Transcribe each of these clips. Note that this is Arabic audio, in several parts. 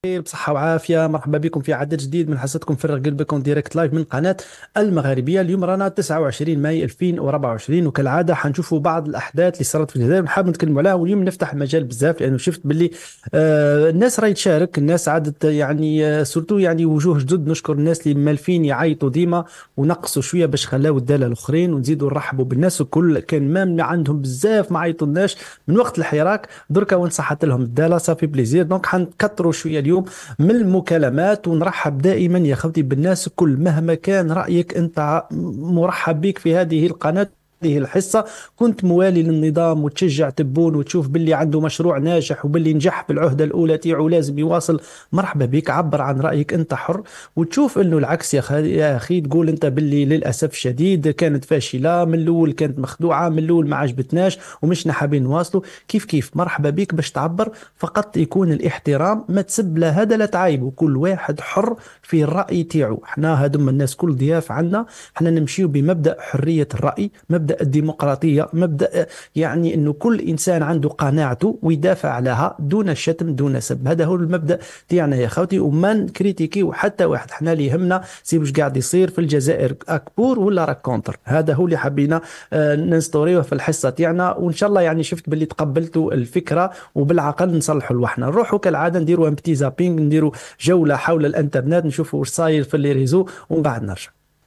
بصحة وعافية. مرحبا بكم في عدد جديد من حصتكم فرغ قلبكم ديريكت لايف من قناة المغاربية. اليوم رانا 29 ماي 2024، وكالعادة حنشوفوا بعض الأحداث اللي صارت في الجزائر نحب نتكلموا عليها. واليوم نفتح المجال بزاف لأنه شفت باللي الناس راهي تشارك، الناس عادت يعني سورتو يعني وجوه جدد. نشكر الناس اللي مالفين يعيطوا ديما ونقصوا شوية باش خلاو الدالة الآخرين، ونزيدوا نرحبوا بالناس الكل. كان ما عندهم بزاف ما عيطولناش من وقت الحراك، دركا وين صحت لهم الدالة صافي بليزير. دونك حنكثروا شوية اليوم من المكالمات، ونرحب دائما يا خوتي بالناس الكل مهما كان رأيك. انت مرحب بك في هذه القناة، هذه الحصة. كنت موالي للنظام وتشجع تبون وتشوف باللي عنده مشروع ناجح وباللي نجح بالعهدة الأولى تاعو لازم يواصل، مرحبا بك. عبر عن رأيك، أنت حر. وتشوف أنه العكس يا أخي تقول أنت باللي للأسف الشديد كانت فاشلة من الأول، كانت مخدوعة من الأول، ما عجبتناش ومش حابين نواصلوا. كيف مرحبا بك باش تعبر، فقط يكون الاحترام، ما تسب لا هذا لا تعيب، وكل واحد حر في الرأي تاعو. احنا هذم الناس كل ضياف عنا، احنا نمشيو بمبدأ حرية الرأي، مبدأ الديمقراطية، مبدأ يعني انه كل انسان عنده قناعته ويدافع عليها دون شتم دون سب. هذا هو المبدأ تاعنا يا خوتي، وما نكريتيكي حتى واحد. احنا اللي يهمنا سي واش قاعد يصير في الجزائر، اكبور ولا راك كونتر. هذا هو اللي حبينا نستوريوه في الحصة تاعنا، وان شاء الله يعني شفت باللي تقبلتوا الفكرة وبالعقل نصلحوا الوحنا. نروحوا كالعادة نديروا ام بتي زابينغ، نديروا جولة حول الانترنت، نشوفوا واش صاير في لي ريزو ومن بعد نرجع.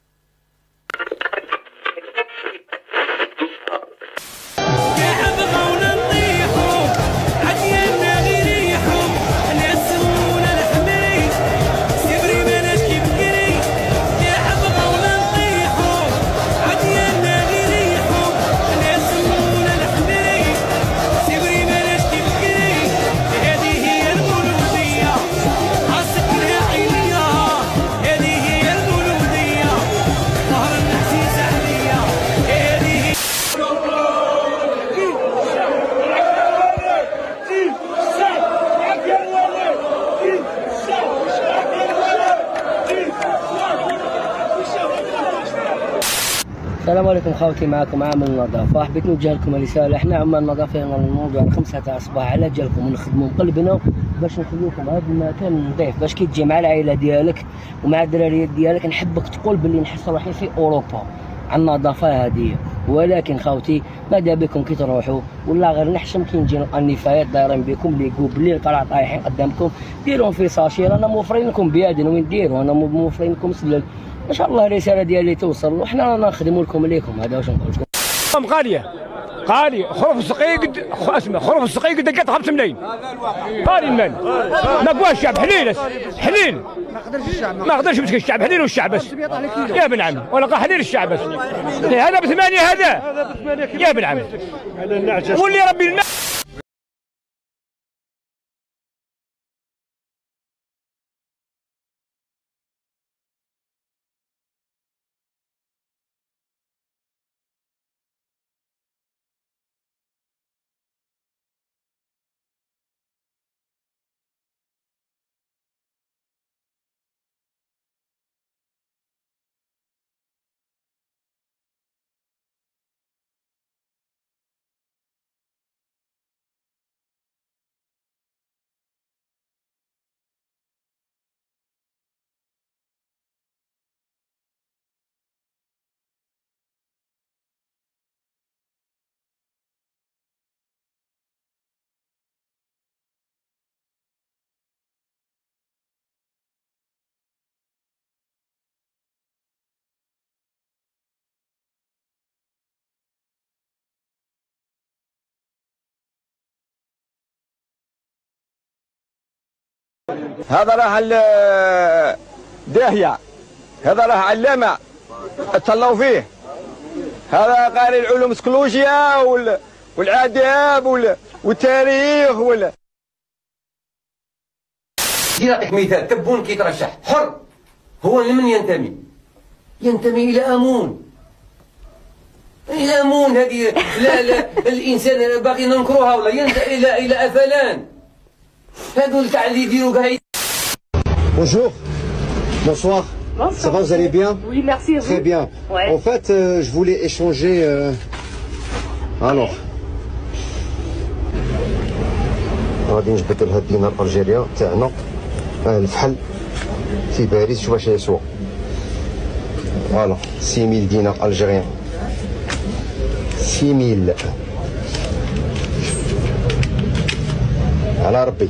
السلام عليكم خوتي، معكم عامل النظافة. حبيت نوجه لكم رسالة. احنا عمال النظافة الموضوع على 5 تاع الصباح على جالكم ونخدموا قلبنا باش نخليكم هذا المكان نظيف، باش كي تجي مع العائلة ديالك ومع الدراريات ديالك نحبك تقول باللي نحس روحي في اوروبا على النظافة هذه. ولكن خوتي ماذا بكم كي تروحوا ولا غير نحشم كي نجي نلقى النفايات دايرين بكم اللي يقول باللي القرع طايحين قدامكم، ديروهم في ساشي. رانا موفرين لكم بيادن وين ديروا، انا موفرين لكم سلل. ان شاء الله الرساله ديالي توصل وحنا رانا نخدموا لكم ليكم. هذا واش نقول لكم. غاليه خروف السقيق اسمع خروف السقيق دقات 5 ملايين. غالي المال ما قواش الشعب حليل ما قدرش يمسك الشعب حليل والشعب بس يا ابن عمي، ولا حليل الشعب بس. هذا ب8 هذا يا ابن عمي، واللي ربي المال. هذا راه داهية، هذا راه علامة تهلاو فيه. هذا قاري العلوم السيكولوجيا والآداب والتاريخ نعطيك مثال. تبون كي ترشح حر، هو لمن ينتمي؟ ينتمي إلى أمون. الأمون هذه لا الإنسان باقي ننكروها ولا ينتمي إلى أفلان. هذول تاع اللي يديروا كاع. Bonjour, bonsoir. Bonsoir. Ça va, vous allez bien? Oui, merci. Très bien. Ouais. En fait, je voulais échanger. Alors. غادي نجبد لها الدينار الجيريا تاعنا الفحل في باريس شوف واش يسوى. فوالا 6000 دينار الجيريان. 6000 على ربي.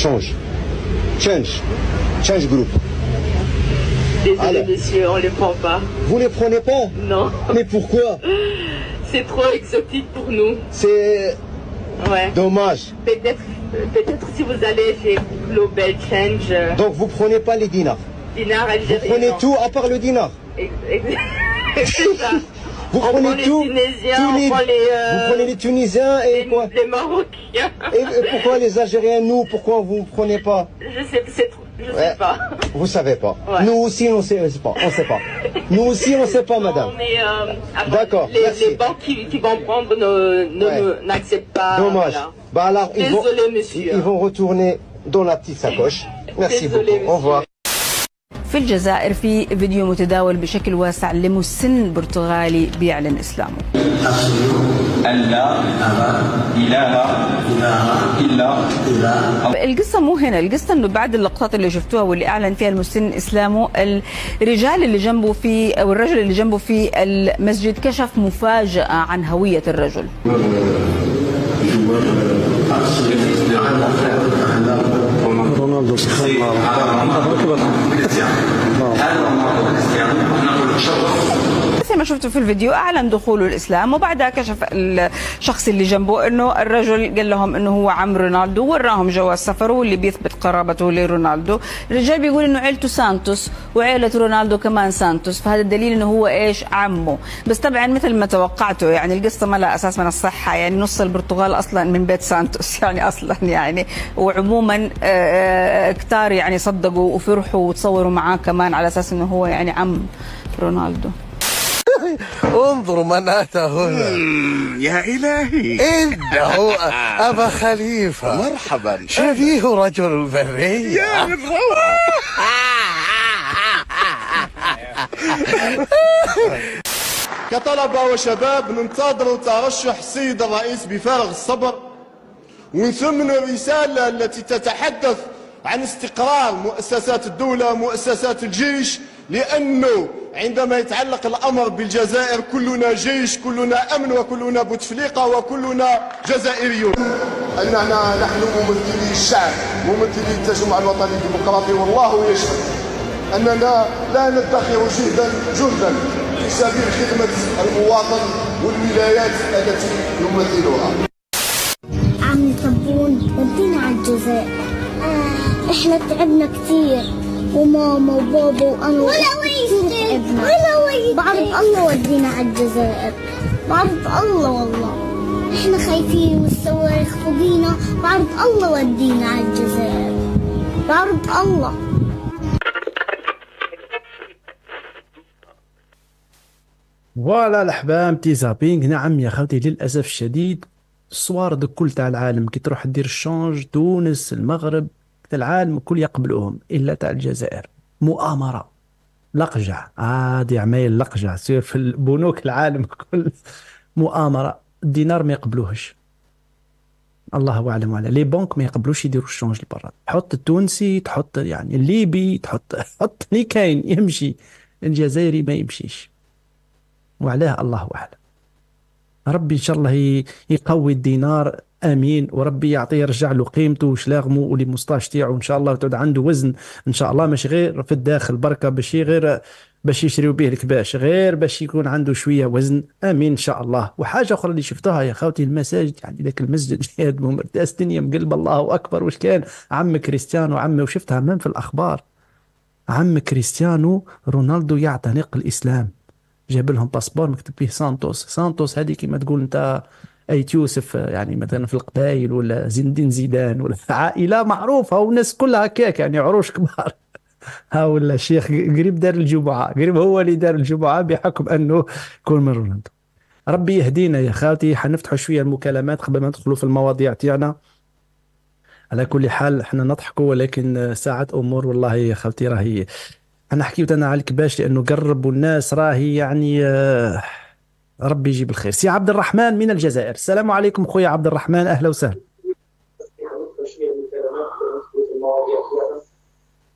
change group. Désolé monsieur, on les prend pas. Vous les prenez pas? Non. Mais pourquoi? C'est trop exotique pour nous. C'est Ouais. dommage. Peut-être si vous allez chez Global Change, Donc vous prenez pas les dinars. dinar Vous algérien. prenez tout à part le dinar. C'est ça. Vous On prenez prend les tout. Tunisiens, tous on prend les, vous prenez les Tunisiens et quoi? les Marocains. Et pourquoi les Algériens, nous, pourquoi vous ne prenez pas? Je sais pas. Vous savez pas. Ouais. Nous aussi, on sait pas. On sait pas. Nous aussi, on sait pas, madame. Non, mais D'accord, merci. les banques qui vont prendre n'acceptent pas. Dommage. Voilà. Bah alors, Désolé, monsieur. ils vont retourner dans la petite sacoche. Merci Désolé, beaucoup. Au revoir. في الجزائر في فيديو متداول بشكل واسع لمسن برتغالي بيعلن إسلامه. أن لا إله إلا القصة مو هنا، القصة انه بعد اللقطات اللي شفتوها واللي اعلن فيها المسن اسلامه، الرجال اللي جنبه في او الرجل اللي جنبه في المسجد كشف مفاجأة عن هوية الرجل. رونالدو زي ما شفتوا في الفيديو اعلن دخوله الاسلام، وبعدها كشف الشخص اللي جنبه انه الرجل قال لهم انه هو عم رونالدو، وراهم جواز سفره واللي بيثبت قرابته لرونالدو. الرجال بيقول انه عيلته سانتوس وعيله رونالدو كمان سانتوس، فهذا الدليل انه هو ايش عمه. بس طبعا مثل ما توقعتوا يعني القصه ما لها اساس من الصحه، يعني نص البرتغال اصلا من بيت سانتوس يعني اصلا يعني، وعموما كتار يعني صدقوا وفرحوا وتصوروا معاه كمان على اساس انه هو يعني عم رونالدو. انظر من أتى هنا. يا إلهي، إنه أبا خليفة. مرحبا. شبيه رجل البرية. يا كطلبة وشباب ننتظر ترشح السيد الرئيس بفارغ الصبر، ونثمن الرسالة التي تتحدث عن استقرار مؤسسات الدولة، مؤسسات الجيش، لأنه عندما يتعلق الأمر بالجزائر كلنا جيش، كلنا أمن، وكلنا بوتفليقة، وكلنا جزائريون. أننا نحن ممثلي الشعب، ممثلي التجمع الوطني الديمقراطي، والله يشهد أننا لا ندخر جهدا في سبيل خدمة المواطن والولايات التي نمثلها. عم طبون ودينا على الجزائر. احنا تعبنا كثير، وماما وبابا وانا كثير تعبنا. بعرض الله ودينا على الجزائر، بعرض الله والله. احنا خايفين والصواريخ فوقينا، بعرض الله ودينا على الجزائر، بعرض الله. فوالا الأحباب تي زابينغ. نعم يا خوتي، للأسف الشديد الصوار دو كل تاع العالم كي تروح دير الشونج، تونس، المغرب، تاع العالم الكل يقبلوهم إلا تاع الجزائر. مؤامرة، لقجع، عادي عمايل لقجع تصير في البنوك العالم كل مؤامرة. الدينار ما يقبلوهش، الله أعلم. على لي بنك ما يقبلوش يديروا الشونج لبرا. تحط التونسي، تحط يعني الليبي، حط اللي كاين يمشي، الجزائري ما يمشيش. وعلاه الله أعلم. ربي إن شاء الله يقوي الدينار، امين، وربي يعطيه يرجع له قيمته وشلاغمه ولمستاش تاعو ان شاء الله، وتعود عنده وزن ان شاء الله، مش غير في الداخل بركه، غير باش يشريوا به الكباش، غير باش يكون عنده شويه وزن، امين ان شاء الله. وحاجه اخرى اللي شفتها يا خوتي، المساجد، يعني ذاك المسجد جهاد مرتاس الدنيا مقلب، الله اكبر. واش كان عم كريستيانو، وشفتها من في الاخبار، عم كريستيانو رونالدو يعتنق الاسلام، جاب لهم باسبور مكتوب فيه سانتوس هذه كما تقول انت ايت يوسف، يعني مثلا في القبائل، ولا زين زيدان، ولا عائله معروفه والناس كلها هكاك، يعني عروش كبار. ها ولا الشيخ قريب دار الجمعه، قريب هو اللي دار الجمعه بحكم انه كل من رونالدو. ربي يهدينا يا خالتي. حنفتحوا شويه المكالمات قبل ما ندخلوا في المواضيع تاعنا. على كل حال احنا نضحكوا، ولكن ساعات امور والله يا خالتي راهي، انا حكيت انا على الكباش لانه قربوا الناس، راهي يعني ربي يجيب الخير. سي عبد الرحمن من الجزائر، السلام عليكم خويا عبد الرحمن، اهلا وسهلا.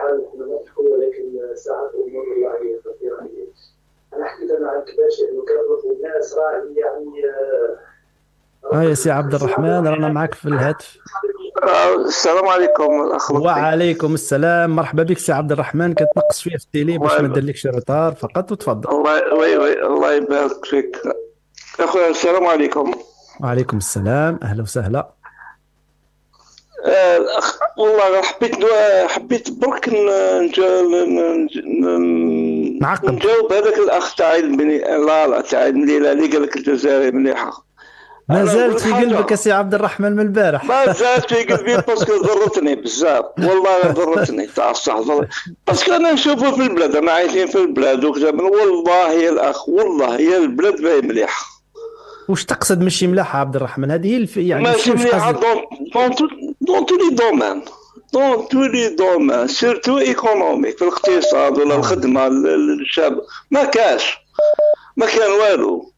حال نحن نضحكوا ولكن ساعات امور الله هي خطيره. انا حكيت انا عن كباشي انه كيطلبوا الناس راعي يعني يا سي عبد الرحمن رانا معك في الهاتف. السلام عليكم الاخ. وعليكم السلام، مرحبا بك سي عبد الرحمن. كتنقص شويه في التيلي باش ما نديرلكش روتار فقط، وتفضل. وي الله يبارك فيك اخويا. السلام عليكم. وعليكم السلام، اهلا وسهلا. والله حبيت برك نجاوب هذاك الاخ تاع لا تاع المليله اللي قال لك الجزائري مليحه. ما زالت في قلبك يا سي عبد الرحمن من البارح؟ ما زالت في قلبي باسكو ضرتني بزاف، والله ضرتني تاع الصح. باسكو انا نشوفه في البلاد، انا عايشين في البلاد وكذا، والله يا الاخ والله يا البلاد باهي مليحه. واش تقصد ماشي ملاحه عبد الرحمن؟ هذه يعني ماشي مليحه دون تو لي دومان، دون تو لي دومان، سيرتو ايكونوميك، في الاقتصاد ولا الخدمه للشعب ما كان والو.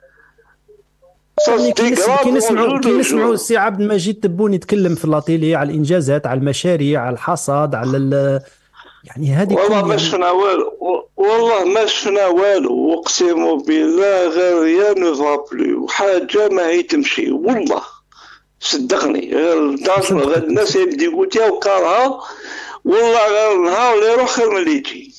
يعني كي نسمعوا السي عبد المجيد تبوني يتكلم في اللاتيلي على الانجازات، على المشاريع، على الحصاد، على يعني هذه والله ما شفنا والو، والله ما شفنا والو، اقسم بالله غير يا نو بلو حاجه ما هي تمشي، والله صدقني. غير الناس يبدي يقول يا وكارها، والله غير نهار اللي يروح خير من اللي يجي.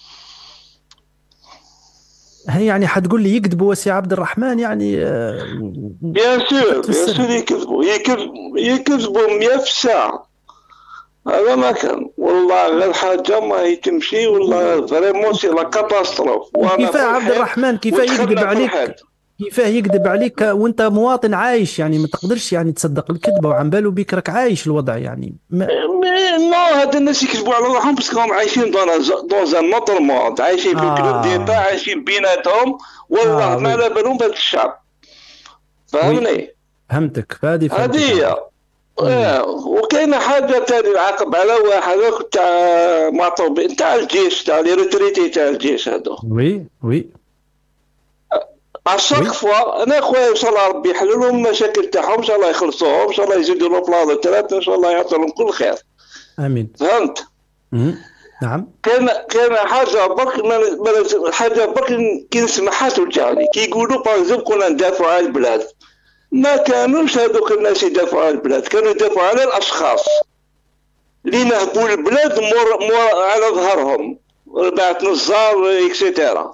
هي يعني حتقول لي يكذبوا سي عبد الرحمن يعني بيان سور يكذبوا 100 في الساعة، هذا ما كان. والله غير حاجة ما هي تمشي، والله فريمون سي لا كاتاستروف. كيفاه عبد الرحمن كيفاه يكذب عليك؟ كيفاه يكذب عليك وانت مواطن عايش؟ يعني ما تقدرش يعني تصدق الكذبة وعن باله بيك راك عايش الوضع يعني. نو هاد الناس يكذبوا على روحهم باسكو هم عايشين دون ان اوتر موند، عايشين في كلوب ديتا، عايشين بيناتهم، والله ما على بالهم بهذا الشعب. فهمني؟ فهمتك. هذه هي. وكاينه حاجه ثانيه نعاقب على واحد تاع معطوب تاع الجيش، تاع لي روتريتي تاع الجيش هذو. وي اشاك فوا انا خويا ان شاء الله ربي يحل لهم المشاكل تاعهم، ان شاء الله يخلصوهم، ان شاء الله يزيدوا لهم بلاصه ثلاثه، ان شاء الله يعطي لهم كل خير. امين. فهمت؟ نعم. كاين حاجه برك حاجه برك كي نسمعها توجعني، كي يقولوا باغ كنا ندافعوا على البلاد. ما كانوش هذوك الناس يدافعوا على البلاد، كانوا يدافعوا على الاشخاص اللي نهبوا البلاد مور على ظهرهم، بعت نزار اكسيتيرا.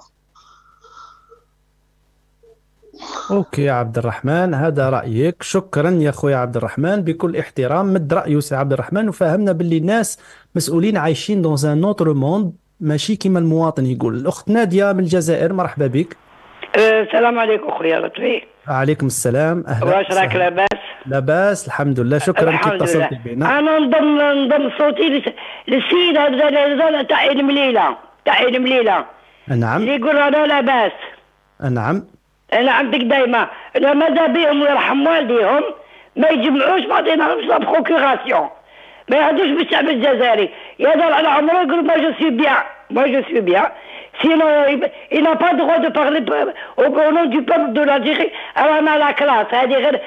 اوكي يا عبد الرحمن، هذا رايك، شكرا يا خويا عبد الرحمن، بكل احترام. مد رايه سي عبد الرحمن وفهمنا باللي الناس مسؤولين عايشين دون ان اوتر موند، ماشي كيما المواطن يقول. الاخت ناديه من الجزائر، مرحبا بك. السلام عليكم خويا لطفي. وعليكم السلام، اهلا. واش راك لاباس؟ لاباس الحمد لله، شكرا كي اتصلتي بنا. انا نضم صوتي للسيد هذا تاع المليله، نعم، اللي يقول انا لاباس. نعم، انا عندك دايما انا ماذا بهم ويرحم والديهم ما يجمعوش، ما عطيناهمش لا بروكوراسيون، ما يهدوش بالشعب الجزائري، يهضر على عمره يقول ما جو سوي بيان، sinon il n'a pas le droit de parler au nom du peuple de l'Algérie. انا لا كلاس هذه غير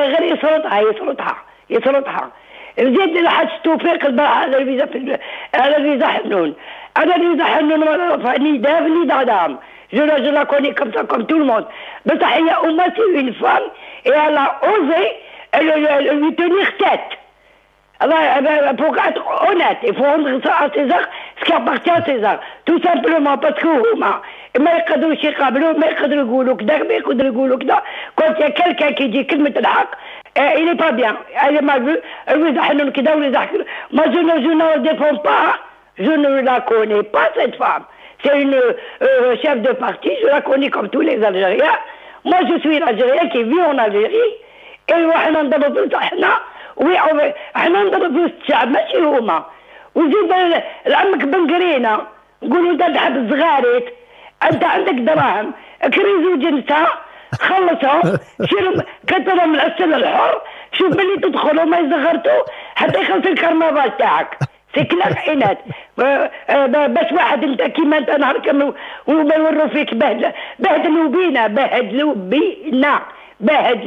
يسرطها. زيد الحاج توفيق البارح على الفيزا حنون، انا الفيزا حنون ني داف ني دادام. Je la connais comme ça, comme tout le monde. Mais il y a au moins une femme et elle a osé lui tenir tête. Alors, pour être honnête, il faut rendre ça à César ce qui appartient à César. Tout simplement parce que ما يقدروش يقابلوا، ما يقدروا يقولوا كذا، ما يقدروا يقولوا كذا. Quand il y a quelqu'un qui dit كلمة الحق, il n'est pas bien. Elle est mal vue. الوزا حنون كذا والوزا حنون. Moi je ne la défends pas, je ne la connais pas cette femme. C'est une chef de parti, je la connais comme tous les Algériens. Moi, je suis l'Algérien qui vit en Algérie. Et احنا نضربوا احنا احنا نضربوا الشعب ماشي هما. وزيد لعمك بن قرينه نقولوا انت تحب الصغاريت، انت عندك دراهم، كري زوج نساء خلصهم، شيل كترهم العسل الحر، شوف باللي تدخلوا ما يزغرتوا حتى يخلص الكرنفال تاعك. سكلك عينات باش واحد انت كيما انت نهار كامل ونوروا فيك بهدلوا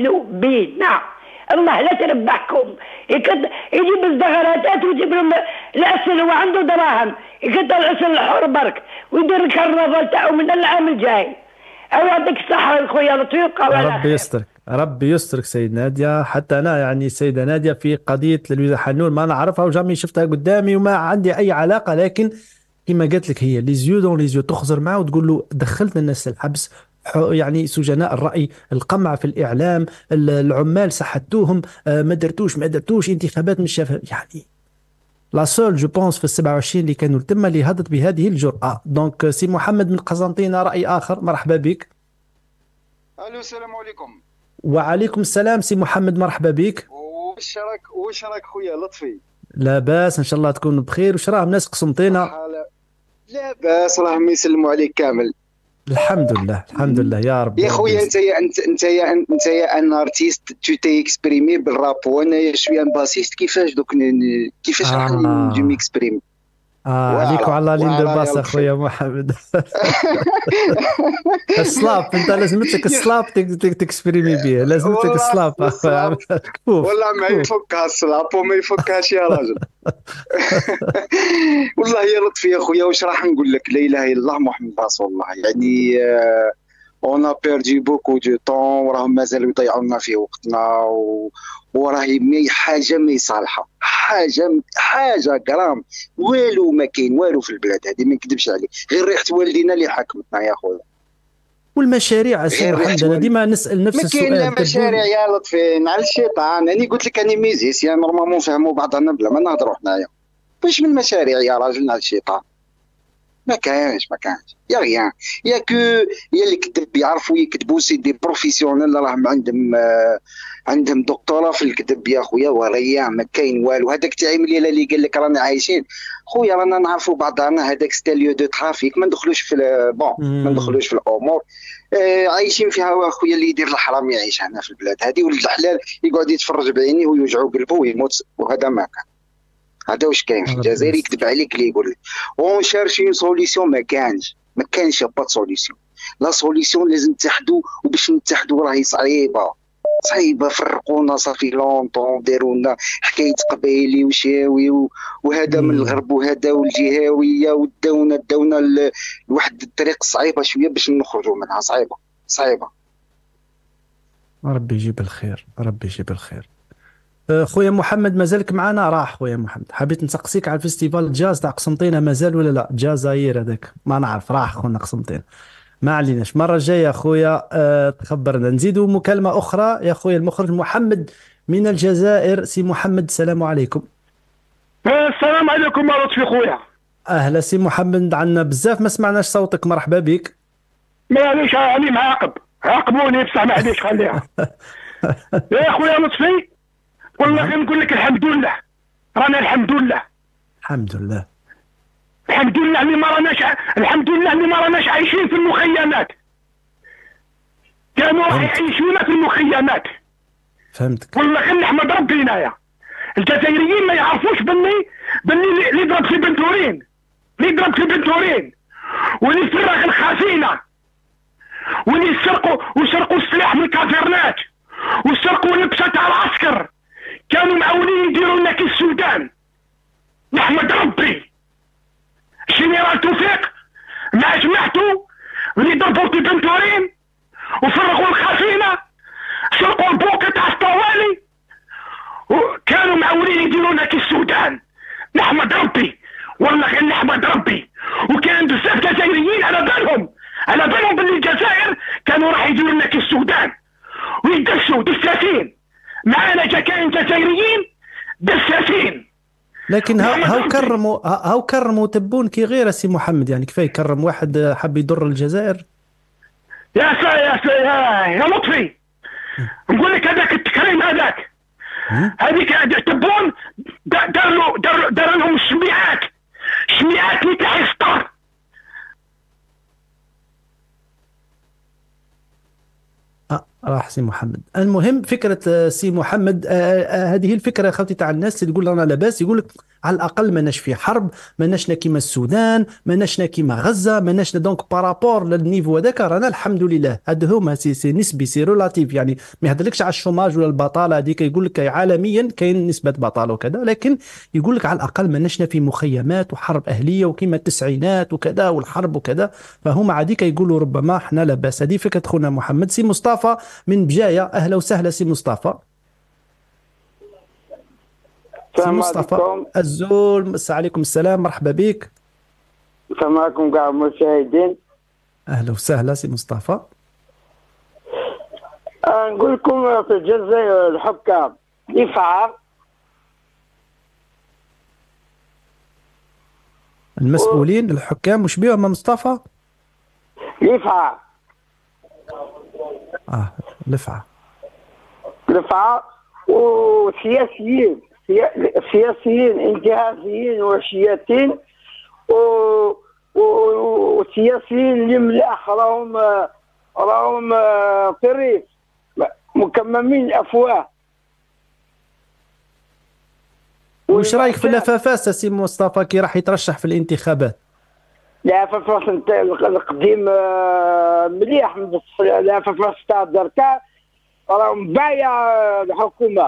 بينا الله لا تربحكم. يجيب الزغراتات ويجيب لهم العسل هو عنده دراهم يقدر العسل الحر برك ويدير الكرنفال تاعو من العام الجاي. او يعطيك الصحه خويا لطفي ربي يسترك، ربي يسترك سيد ناديه. حتى انا يعني السيده ناديه في قضيه لويزا حنون ما نعرفها وجامي شفتها قدامي وما عندي اي علاقه، لكن كما قالت لك هي لي زيو دون لي زيو، تخزر معه وتقول له دخلت الناس الحبس، يعني سجناء الرأي، القمع في الإعلام، العمال سحتوهم، ما درتوش انتخابات مش يعني لا سول جو بونس في 27 اللي كانوا تم اللي هدت بهذه الجرأة. دونك سي محمد من قسنطينة رأي آخر، مرحبا بك. الو السلام عليكم. وعليكم السلام سي محمد، مرحبا بك. واش راك خويا لطفي؟ لاباس ان شاء الله تكون بخير. واش راهم ناس قسنطينة؟ لاباس راهم يسلموا عليك كامل. الحمد لله الحمد لله يا رب. يا خويا انت ان ارتيست تو تي اكسبريمي بالراب وانا شويه باسيست، كيفاش دوك كيفاش راح نجي ميكسبريمي؟ عليك وعلى لين دو باس اخويا محمد. السلاب انت لازمتك السلاب تكسبريمي به، لازمتك السلاب. والله ما يفكها السلاب وما يفكهاش يا راجل. والله يا لطفي يا خويا واش راح نقول لك، لا اله الا الله محمد رسول الله. يعني اون ا بيردي بوكو دو طون وراهم مازالوا يضيعوا لنا في وقتنا وراهي حاجه ما يصالحها، حاجه كرام والو ما كاين والو في البلاد هذه، ما نكذبش عليك، غير ريحه والدينا اللي حكمتنا يا خويا. والمشاريع سي محمد انا ديما نسال نفس السؤال. ما كاين لا مشاريع يا لطفي، نعل الشيطان. انا قلت لك اني ميزيسيان نورمالمون نفهموا بعضنا بلا ما نهضروا حنايا. واش من مشاريع يا راجل نعل الشيطان؟ ما كانش يا غيان يا كو يا اللي كتب يعرفوا يكتبوا سي دي بروفيسيونيل راهم عندهم دكتوراه في الكذب يا خويا، وريا ما كاين والو. هذاك تاع مليله اللي قال لك رانا عايشين خويا رانا نعرفوا بعضنا، هذاك ستاليو دو ترافيك ما ندخلوش في ما ندخلوش في الامور. عايشين فيها خويا، اللي يدير الحرام يعيش هنا في البلاد هذه، ولد الحلال يقعد يتفرج بعينيه ويوجعوا قلبه ويموت، وهذا ما كان. هذا واش كاين في الجزائر، يكذب عليك اللي يقول لك اون شيرشي اون سوليسيون. ما كانش با سوليسيون. لا سوليسيون لازم نتحدوا، وباش نتحدوا راهي صعيبه. فرقونا صافي لونطون، داروا لنا حكايه قبايلي وشاوي وهذا من الغرب وهذا والجهاويه، وداونا لواحد الطريق صعيبه شويه باش نخرجوا منها، صعيبه. ربي يجيب الخير، ربي يجيب الخير. خويا محمد مازالك معنا؟ راح خويا محمد، حبيت نسقسيك على الفيستيفال جاز تاع قسنطينه، مازال ولا لا؟ جازاير هذاك ما نعرف، راح خونا قسنطينه. ما عليناش، المره الجايه خويا تخبرنا. نزيدوا مكالمه اخرى يا خويا المخرج. محمد من الجزائر، سي محمد السلام عليكم. السلام عليكم يا لطفي خويا. اهلا سي محمد، عندنا بزاف ما سمعناش صوتك، مرحبا بك. معليش راني معاقب، عاقبوني بصح معليش خليها. يا خويا لطفي والله غير نقول لك الحمد لله، رانا الحمد لله اللي ما راناش عايشين في المخيمات. كانوا راح يعيشونا في المخيمات. فهمتك. والله غير نحمد ربي هنايا. الجزائريين ما يعرفوش باللي اللي يضرب في بنتورين واللي يفرغ الخزينه واللي يسرقوا السلاح من الكافرنات ويسرقوا اللبسه تاع العسكر، كانوا معاونين يديروا لنا كي السودان. نحمد ربي جنرال توفيق مع جماعته اللي ضربوا في بنتورين وفرغوا الخزينه، سرقوا البوكه تاع الطوالي، وكانوا معاونين يديروا لنا كي السودان. نحمد ربي والله غير نحمد ربي. وكان بزاف جزائريين على بالهم باللي الجزائر كانوا راح يديروا لنا كي السودان ويدسوا دساسين. معانا كاين جزائريين دساسين، لكن هاو كرموا تبون كي غير سي محمد، يعني كفايه كرم واحد حب يضر الجزائر. يا لطفي نقول لك هذاك التكريم هذيك تبون دار لهم شميعات اللي تحت السطر. راح سي محمد. المهم فكره سي محمد هذه الفكره خوتي تاع الناس اللي تقول انا لاباس، يقول لك على الاقل ماناش في حرب، ماناشنا كيما السودان، ماناشنا كيما غزه، ماناشنا دونك بارابور للنيفو هذاك رانا الحمد لله. هذا هما سي نسبي سي ريلاتيف، يعني ما يهضرلكش على الشوماج ولا البطاله هذيك، يقول لك عالميا كاين نسبه بطاله وكذا، لكن يقول لك على الاقل ماناشنا في مخيمات وحرب اهليه وكيما التسعينات وكذا والحرب وكذا، فهما عاديك يقولوا ربما احنا لاباس. هذه فكره خونا محمد. سي مصطفى من بجايه، اهلا وسهلا سي مصطفى. سي مصطفى الزول، مسا عليكم السلام، مرحبا بك. السلام عليكم كاع المشاهدين. اهلا وسهلا سي مصطفى. نقول لكم في الجزائر الحكام يفعل المسؤولين الحكام مش بيهم مصطفى؟ يفعل لفعة وسياسيين انتهازيين وشياتين وسياسيين اللي ملاح راهم في الريف مكممين الافواه. وش رايك في الافافاس سي مصطفى كي راح يترشح في الانتخابات؟ الافافاس القديم مليح، بصح الافافاس تاع دركا راهم بايع الحكومه.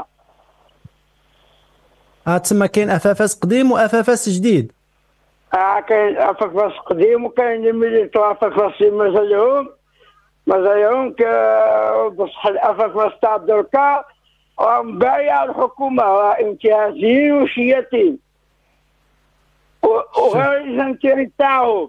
تسمى كاين افافاس قديم وافافاس جديد. كاين افافاس قديم وكاين افافاس مازالهم بصح الافافاس تاع دركا راهم بايع الحكومه، انتهازيين وشياتين وغير الجنتيري تاعهم.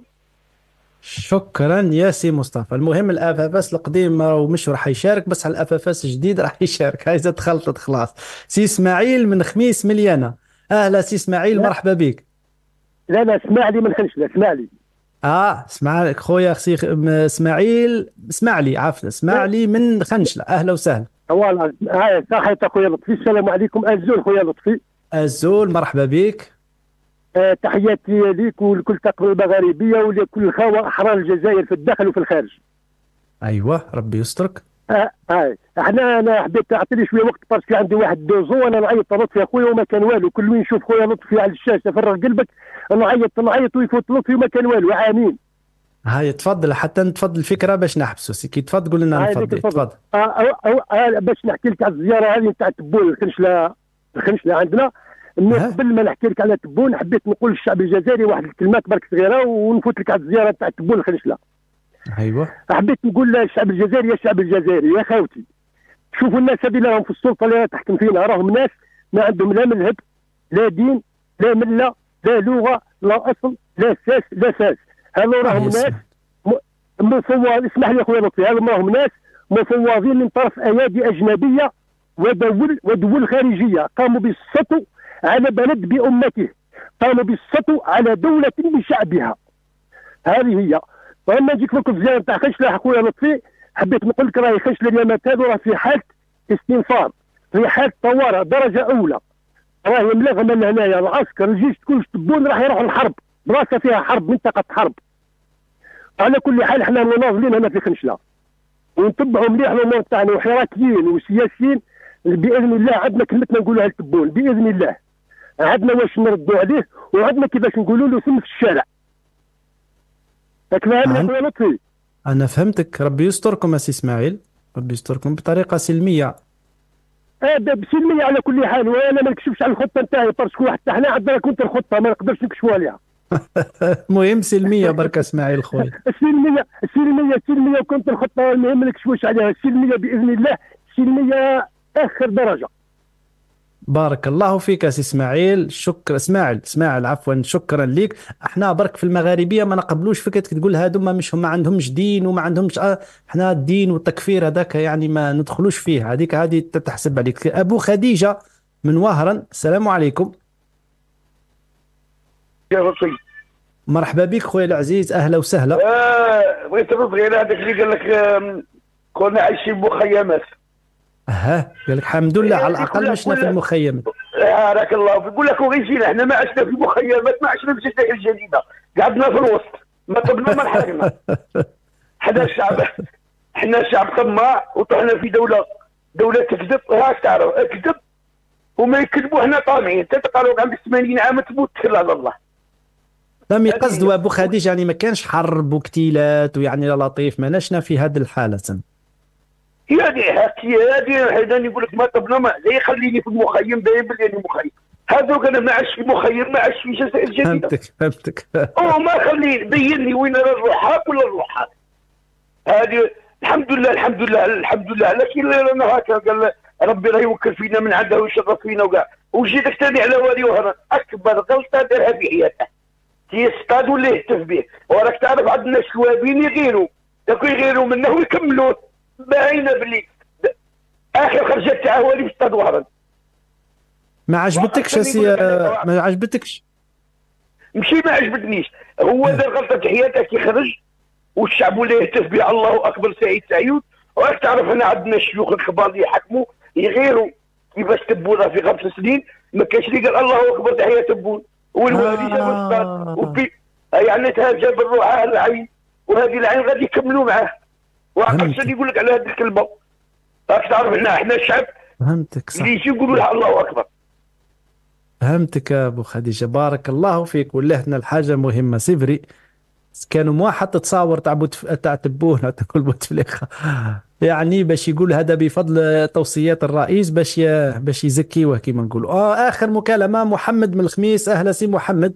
شكرا يا سي مصطفى. المهم الافافاس القديم مش راح يشارك، بس على الافافاس الجديد راح يشارك. هاي تخلطت خلاص. سي اسماعيل من خميس مليانه، اهلا سي اسماعيل، مرحبا بك. لا اسمع لي من خنشله، اسمع لي. اسمع لك خويا سي اسماعيل، اسمع لي عفوا، اسمع لي من خنشله، اهلا وسهلا. والله هاي صحيت خويا لطفي. السلام عليكم. الزول خويا لطفي. الزول، مرحبا بك. تحياتي ليك ولكل طاقم المغاربيه ولكل خاوه احرار الجزائر في الداخل وفي الخارج. ايوه ربي يسترك. انا حبيت تعطيني شويه وقت باسكو عندي واحد دوزو وانا نعيط لطفي اخويا وما كان والو. كل وين نشوف خويا لطفي على الشاشه فرغ قلبك نعيط ويفوت لطفي وما كان والو. عامين. هاي تفضل حتى نتفضل الفكره باش نحبسوا. كي تفضل قول لنا نفضل. تفضل. باش نحكي لك على الزياره هذه نتاع تبون الخنشله عندنا. قبل ما نحكي لك على تبون حبيت نقول للشعب الجزائري واحد الكلمات برك صغيره ونفوت لك على الزياره تاع تبون الخنشله. ايوه. حبيت نقول للشعب الجزائري، يا شعب الجزائري يا خاوتي، شوفوا الناس هذه راهم في السلطه اللي تحكم فينا راهم ناس ما عندهم لا مذهب لا دين لا مله لا لغه لا اصل لا ساس لا ساس. هذو راهم ناس مفوض. اسمح لي اخويا لطفي، هذو راهم ناس مفوضين من طرف ايادي اجنبيه ودول خارجيه قاموا بالسطو على بلد بامته، قاموا بالسطو على دوله بشعبها. هذه هي. ولما نجيك لكم في الزياره تاع خنشله اخويا لطفي، حبيت نقول لك راهي خنشله اليامات هذو راه في حاله استنفار، في حاله طوارئ درجه اولى. راهي ملغمه لهنايا العسكر الجيش كلش تبون راح يروحوا الحرب، براسها فيها حرب، منطقه حرب. على كل حال احنا مناضلين هنا في خنشله ونتبعوا مليح الامور تاعنا وحراكيين وسياسيين باذن الله. عندنا كلمتنا نقولوها لتبون باذن الله، عندنا واش نردوا عليه وعندنا كيفاش نقولوا له ثم في الشارع. فاهمني اخويا لطفي؟ انا فهمتك. ربي يستركم يا سي اسماعيل، ربي يستركم بطريقه سلميه. بسلميه على كل حال. وانا ما نكشفش على الخطه نتاعي باسكو حتى حنا عندنا كنت الخطه ما نقدرش نكشفوا عليها. المهم سلميه برك اسماعيل خويا. السلميه وكنت الخطه المهم ما نكشفوش عليها. السلميه باذن الله، السلميه اخر درجه. بارك الله فيك يا سي اسماعيل. شكرا اسماعيل عفوا، شكرا لك. احنا برك في المغاربيه ما نقبلوش فكره تقول هذوما مش ما عندهمش دين وما عندهمش احنا الدين والتكفير هذاك يعني ما ندخلوش فيه. هذه تتحسب عليك. ابو خديجه من وهران، السلام عليكم. مرحبا بك خويا العزيز، اهلا وسهلا. بغيت نرد غير هذاك اللي قال لك كنا عايشين مخيمات. قال لك الحمد لله على الاقل مشنا في المخيمات. بارك الله فيك. يقول لك وغيجينا احنا ما عشنا في المخيمات، ما عشنا في الجزائر الجديده، قعدنا في الوسط، ما طبنا ما نحرقنا. احنا شعب طماع وطحنا في دوله تكذب. راك تعرف اكذب وما يكذبوا هنا طامعين، تتقالوا عندك 80 عام تموت تكل على الله. لم يقصدوا ابو خديجه، يعني ما كانش حرب واقتيلات ويعني لا لطيف، ما نشنا في هذه الحاله. هذه حيدان يقول لك ما طبنا ما زي خليني في المخيم دايما بلي مخيم. هذوك انا ما عادش في مخيم، ما عادش في جزائر جديده. فهمتك ما خلي بين لي وين انا نروحها ولا نروحها. هذه الحمد لله الحمد لله الحمد لله، لكن انا هكا قال ربي راه يوكل فينا من عنده ويشرف فينا وكاع. وجيتك ثاني على والي وهران، اكبر غلطه دارها في حياته تيصطاد ولا يهتف به. وراك تعرف عندنا شوابين يغيروا، يغيروا منه ويكملوه. باينه بلي اخر خرجت تاعه هو اللي في الصاد وهران. ما عجبتكش ما عجبتكش؟ ماشي ما عجبتنيش، هو دار غلطه في حياته كي خرج والشعب ولا يهتف به الله اكبر سعيد سعيود. وراك تعرف هنا عندنا الشيوخ الكبار اللي يحكموا يغيروا كيفاش تبونا في 5 سنين، ما كانش اللي قال الله اكبر تحيه تبون. والوالي جاب الصاد وفي يعني جاب الروح على العين، وهذه العين غادي يكملوا معاه. وعقل شنو يقول لك على هذه الكلمه. راك تعرف احنا الشعب فهمتك صح، اللي يجي يقولوا لها الله اكبر. فهمتك يا ابو خديجه، بارك الله فيك. ولهنا الحاجه مهمه سيفري، كانوا مو حتى تصاور تاع تبوه تقول بوتفليخه يعني باش يقول هذا بفضل توصيات الرئيس باش يزكيوه كيما نقولوا. اخر مكالمه محمد من الخميس. اهلا سي محمد.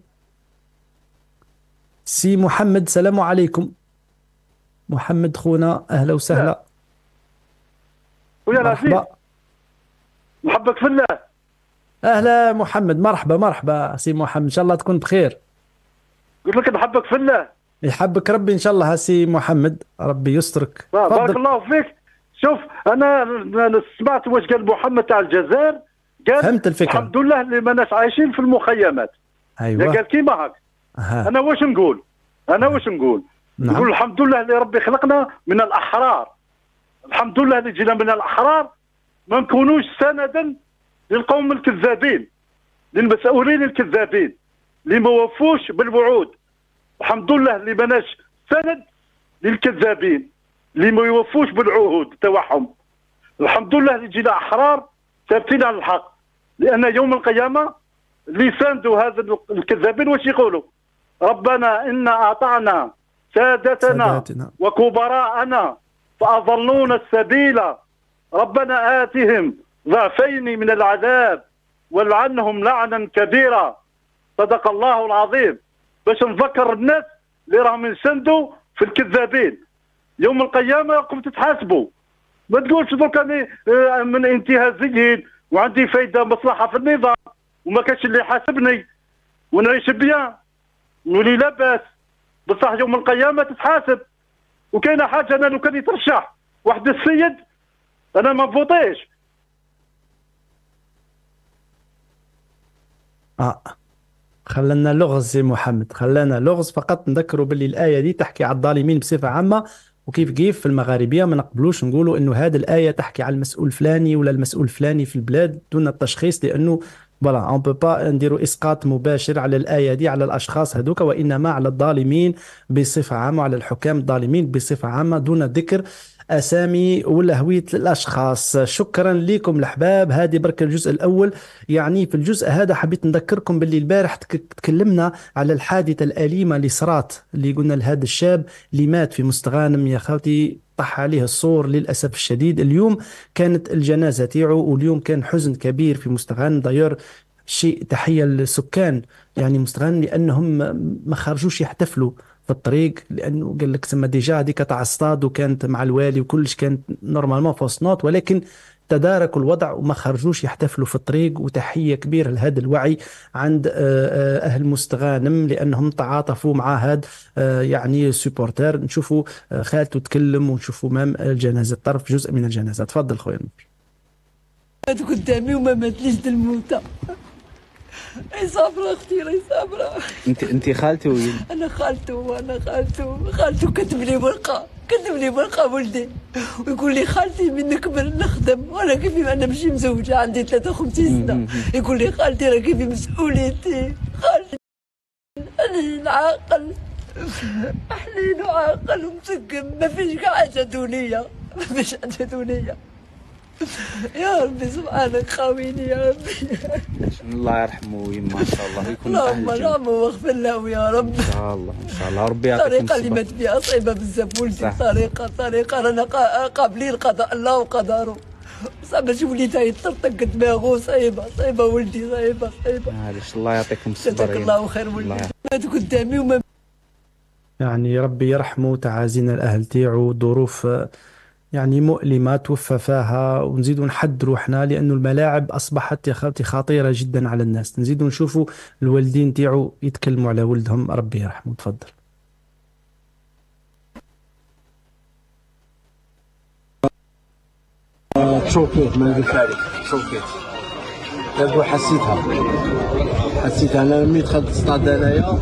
سي محمد السلام عليكم. محمد خونا اهلا وسهلا. ويا مرحبا، نحبك في الله. اهلا محمد، مرحبا سي محمد، ان شاء الله تكون بخير. قلت لك نحبك في الله. يحبك ربي ان شاء الله سي محمد، ربي يسترك. بارك الله فيك. شوف انا سمعت واش قال محمد تاع الجزائر، قال فهمت الفكره. الحمد لله اللي ماناش عايشين في المخيمات. ايوه قال كيما هاك. انا واش نقول؟ نعم. نقول الحمد لله اللي ربي خلقنا من الاحرار. الحمد لله اللي جينا من الاحرار، ما نكونوش سندا للقوم الكذابين، للمسؤولين الكذابين اللي ما وفوش بالوعود. الحمد لله اللي ماناش سند للكذابين اللي ما يوفوش بالعهود تاعهم. الحمد لله اللي جينا احرار ثابتين على الحق، لان يوم القيامه اللي ساندوا هذا الكذابين واش يقولوا؟ ربنا انا اطعنا سادتنا وكبراءنا فاضلونا السبيل، ربنا آتهم ضعفين من العذاب والعنهم لعنا كبيرا. صدق الله العظيم. باش نذكر الناس اللي راهم يسندوا في الكذابين يوم القيامه راكم تتحاسبوا. ما تقولش درك اني من انتهازيين وعندي فايده مصلحه في النظام وما كانش اللي يحاسبني ونعيش بيان نولي لاباس. بصح يوم القيامه تتحاسب. وكاينه حاجه، انا لو كان يترشح واحد السيد انا ما نفوتيش. خلنا لغز سي محمد، خلانا لغز. فقط نذكروا باللي الآية دي تحكي على الظالمين بصفة عامة، وكيف في المغاربية ما نقبلوش نقولوا انه هذه الآية تحكي على المسؤول الفلاني ولا المسؤول الفلاني في البلاد دون التشخيص، لأنه فوالا اون بو با نديروا اسقاط مباشر على الآية دي على الأشخاص هذوك، وإنما على الظالمين بصفة عامة وعلى الحكام الظالمين بصفة عامة دون ذكر أسامي ولا هوية الأشخاص. شكرا لكم الأحباب. هذه برك الجزء الأول. يعني في الجزء هذا حبيت نذكركم باللي البارح تكلمنا على الحادثة الأليمة اللي صارت، اللي قلنا لهذا الشاب اللي مات في مستغانم يا خوتي، طح عليه الصور للأسف الشديد. اليوم كانت الجنازة تاعو، واليوم كان حزن كبير في مستغانم. داير شيء تحية للسكان يعني مستغانم، لأنهم ما خرجوش يحتفلوا في الطريق، لانه قال لك تما ديجا هذيك تاع الصطاد وكانت مع الوالي وكلش كانت نورمالمون فوس نوت، ولكن تداركوا الوضع وما خرجوش يحتفلوا في الطريق. وتحيه كبيره لهذا الوعي عند اهل مستغانم لانهم تعاطفوا مع هذا يعني سوبورتر. نشوفوا خالته تكلم ونشوفوا مام الجنازه طرف جزء من الجنازه. تفضل خويا. مات قدامي وما ماتليش الموتى. راهي صابره اختي، راهي صابره. انت خالته وين؟ انا خالته كتب لي ورقه ولدي، ويقول لي خالتي من نكبر نخدم، وانا كيفي انا ماشي مزوجه عندي 53 سنه. يقول لي خالتي راه كيفي مسؤوليتي، خالتي حنين عاقل ومسقم، ما فيش كاع حاجه دونيه، ما فيش حاجه دونيه. يا ربي سبحانك خاويني يا ربي. الله يرحمه يما ان شاء الله ويكون اللهم ارحمه واغفر له يا رب. ان شاء الله ان شاء الله ربي يعطيكم الطريقه اللي مات فيها صعيبه بزاف ولدي. طريقه رانا قابلين قضاء الله وقدره. صعب شي وليد يطرطق دماغو. صعيبه ولدي صعيبه. معليش الله يعطيكم الصبر. جزاك الله خير ولدي. مات قدامي وما يعني ربي يرحمه. تعازينا الاهل تاعو. ظروف يعني مؤلمة توفى فيها. ونزيدوا نحذروا احنا لأنه الملاعب أصبحت يا خالتي خطيرة جدا على الناس. نزيدوا نشوفوا الوالدين تاعو يتكلموا على ولدهم. ربي يرحمه. تفضل. شوكيت ما نقولش عليك. شوكيت كنقول حسيتها انا ملي دخلت السطاد انايا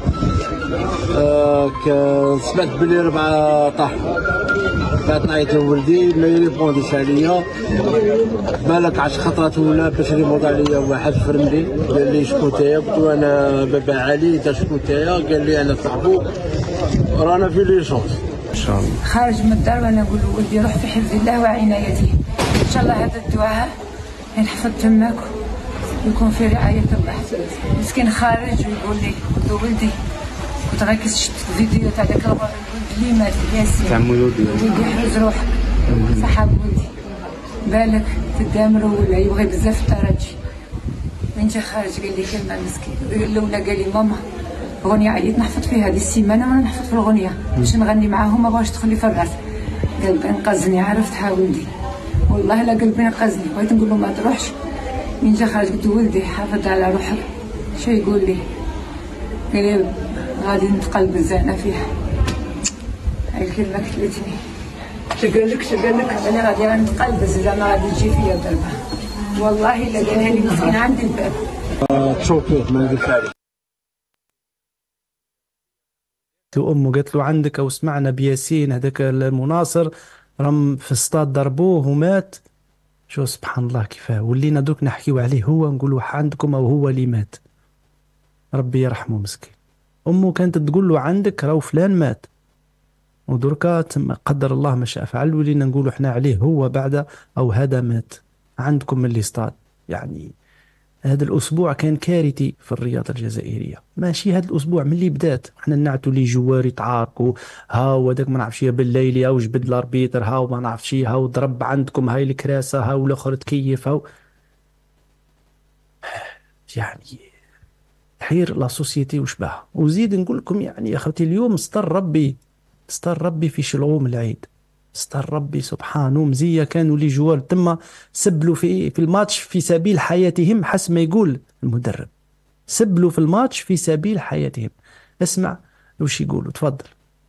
سمعت بلي 4 طاحوا. بعد نعيط لولدي ما يريبونديش عليا. بالك 10 خطرات ولا باش يريبوند عليا واحد فرندي قال لي شكون نتايا؟ قلت له انا بابا علي. انت شكون نتايا؟ قال لي انا صاحبو رانا في لي شونس. ان شاء الله خارج من الدار وانا نقول ولدي روح في حفظ الله وعنايته. ان شاء الله هذا الدعاء ينحفظ تماك ويكون في رعاية الله. مسكين خارج ويقول لي قلت له ولدي كنت غير شفت الفيديو تاع داك الولد اللي مات ياسين تاع مولودي. ولدي حفظ روحك. صحاب ولدي بالك تدامر ولا يبغي بزاف التراجي. من جا خارج قال لي كلمه مسكين. الاولى قال لي ماما اغنيه عييت نحفظ فيها هذه السيمانه وانا نحفظ في الاغنيه باش نغني معاهم ما بغاش تدخل لي في الراس. قلبي انقذني. عرفتها ولدي والله لا قلبي انقذني. بغيت نقول له ما تروحش. من جا خارج قلت له ولدي حافظ على روحك. شو يقول لي؟ قال لي غادي نتقلب الزانه فيها. هاي الكلمه كتلتني. قال لك انا غادي نتقلب زعما غادي تجي فيا ضربه. والله الا قالها لي مسكين عندي الباب. شوكيت ما نقولش عليك. امه قالت له عندك او سمعنا بياسين هذاك المناصر راهم في الصطاد ضربوه ومات. شو سبحان الله كيفاه ولينا دوك نحكيو عليه هو نقولوا عندكم او هو اللي مات. ربي يرحمه مسكين. امه كانت تقول له عندك راهو فلان مات ودركا قدر الله ما شاء فعل ولينا نقولوا احنا عليه هو بعد او هذا مات عندكم من اللي اصطاد. يعني هذا الاسبوع كان كارثي في الرياضه الجزائريه. ماشي هذا الاسبوع من اللي بدات احنا نعتوا لي جواري تعاركوا هاو هذاك ما نعرفش بالليل هاو جبد الاربيتر هاو ما نعرفش هاو ضرب عندكم هاي الكراسه هاو الاخر تكيف هاو. يعني تحير لا سوسيتي وشبه. وزيد نقول لكم يعني يا اخوتي اليوم ستر ربي في شلغوم العيد. ستر ربي سبحانه. مزيه كانوا لي جوار تما سبلوا في الماتش في سبيل حياتهم حسب ما يقول المدرب. سبلوا في الماتش في سبيل حياتهم. اسمع وش يقولوا. تفضل.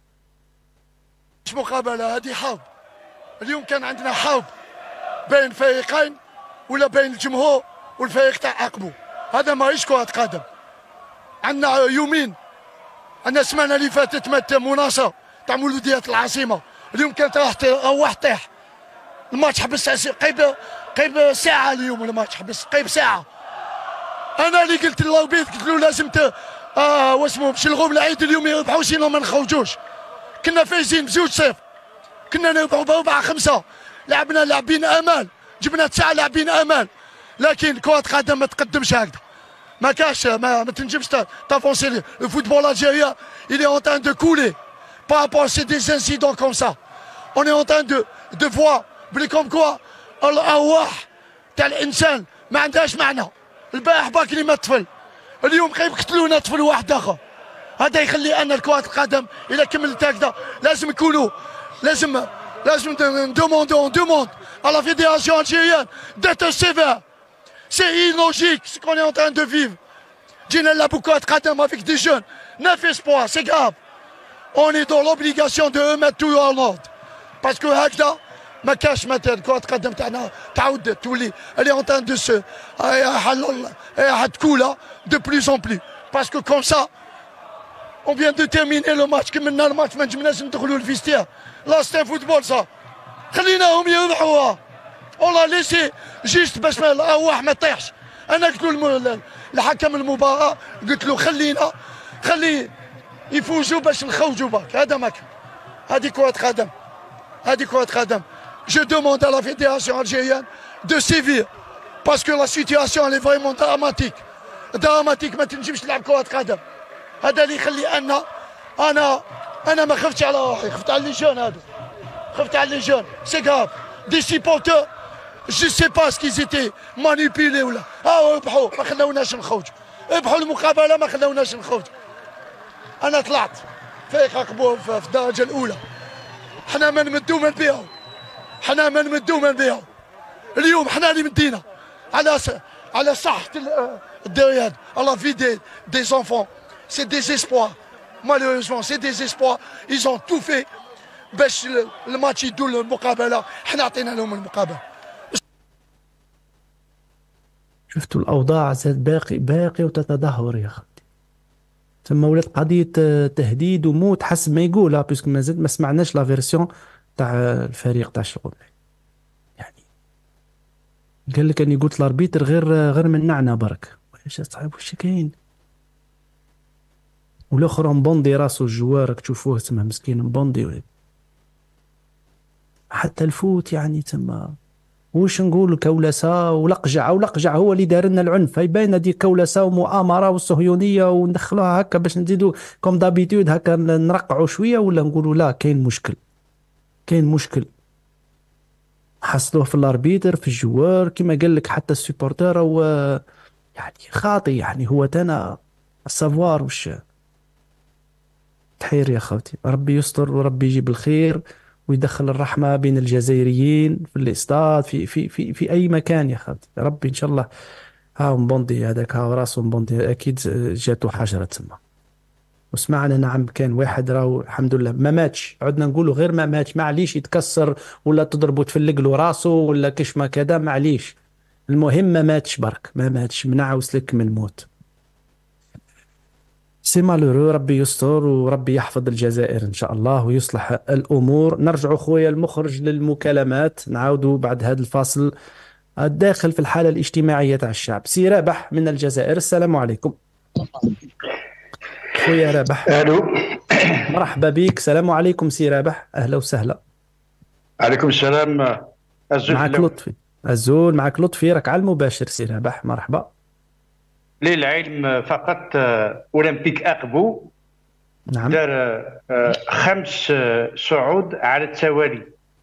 مش مقابله هذه حرب. اليوم كان عندنا حرب بين فريقين ولا بين الجمهور والفريق تاع عقبو. هذا ماهيش كرة قدم. عندنا يومين عندنا السمانه اللي فاتت مات مناصر تاع مولوديات العاصمه. اليوم كانت روح طيح. الماتش حبس قريب ساعه. اليوم الماتش حبس قريب ساعه. انا اللي قلت للاربيط قلت له لازم واسمو باش نلغوا العيد اليوم يربحوا سينو ما نخرجوش. كنا فايزين ب2-0 كنا نربحوا ب4-5. لعبنا لاعبين امال جبنا 9 لاعبين امال. لكن كرة قدم ما تقدمش هكذا. ما كاش ما تنجمش تافونسي. لو فوتبول الجيريان il est en train de couler par rapport à des incidents comme ça. On est en train de voir بلي كوم كوا الارواح تاع الانسان ما عندهاش معنى. البارح باكلي ما طفل اليوم قريب قتلونا طفل واحد اخر. هذا يخلي ان كرة القدم الى كملت هكذا لازم يكونوا لازم ندوموند à la fédération algérienne d'être sévère. C'est illogique ce qu'on est en train de vivre. جينا نلعبوا كرة قدم avec des jeunes 9 espoirs, c'est grave. On est dans l'obligation de remettre tout en ordre. Parce que هكذا ما كاش مثلا كرة قدم تاعنا تعاود تولي elle est en train de se تكولا de plus en plus. Parce que comme ça on vient de terminer le match. كملنا الماتش ما نجمناش ندخلوا الفيستير. لا سي فوتبول صا. خليناهم يربحوا. on l'a laissé juste باش الارواح ما تطيحش. انا قلت له الحكم المباراة قلت له خلي يفوزوا باش نخرجوا باك. هذا ما كان. هذه كرة قدم. Je demande à la fédération algérienne de sévir parce que la situation elle est vraiment dramatique. ما تنجمش تلعب كرة قدم. هذا اللي يخلي أنا ما خفتش على روحي، خفت على لي جون هذو. خفت على لي جون، سي غاف. دي سيبورتور جو سي با سكي زيتي مانيبيلي ولا ربحوا ما خلاوناش نخرجوا. ربحوا المقابلة ما خلاوناش نخرجوا. أنا طلعت فريق عقبوه في الدرجة الأولى. حنا ما نمدو ما نبيعو. حنا ما نمدو ما نبيعو. اليوم حنا اللي مدينا على صحة الدراري هذا. الله في دي زونفون سي ديزيسبوار. مالوريزمون سي ديزيسبوار. ils ont tout fait باش الماتش يدور المقابلة. حنا عطينا لهم المقابلة. شفتوا الأوضاع زاد باقي وتتدهور يا أخي. ثم ولات قضية تهديد وموت حسب ما يقولها، بيسك مازال ما سمعناش لا فيرسيون تاع الفريق تاع الشغل. يعني قال لك اني قلت الاربيتر غير منعنا برك. واش صعيب واش كاين؟ والاخر مبوندي راسو الجوار راك تشوفوه تما مسكين مبوندي. حتى الفوت يعني تما واش نقولوا كولسه ولقجع هو اللي دار لنا العنف. هي باينه دي كولسه ومؤامره والصهيونيه وندخلوها هكا باش نزيدوا كوم دابيتود هكا نرقعوا شويه، ولا نقولوا لا كاين مشكل حصلوه في الاربيتر في الجوار كما قال لك حتى السيبورتور يعني خاطي. يعني هو تانا السافوار وش تحير يا خوتي. ربي يستر وربي يجيب الخير ويدخل الرحمة بين الجزائريين في الاستاد في أي مكان يا خوتي. ربي إن شاء الله. ها مبوندي هذاك ها راسه مبوندي أكيد جاتو حجرة تما. وسمعنا نعم كان واحد راهو الحمد لله ما ماتش. عدنا نقولوا غير ما ماتش، معليش يتكسر ولا تضربه تفلق له راسه ولا كش ما كذا معليش. المهم ما ماتش برك، ما ماتش منعوس لك من الموت. سي مالورو. ربي يستر وربي يحفظ الجزائر ان شاء الله ويصلح الامور. نرجعوا خويا المخرج للمكالمات، نعاودوا بعد هذا الفاصل الداخل في الحاله الاجتماعيه تاع الشعب. سي رابح من الجزائر، السلام عليكم. خويا رابح. الو مرحبا بك. السلام عليكم سي رابح، اهلا وسهلا. عليكم السلام. معك لطفي. الزول معك لطفي، راك على المباشر سي رابح. مرحبا. للعلم فقط اولمبيك اقبو نعم دار 5 صعود على التوالي،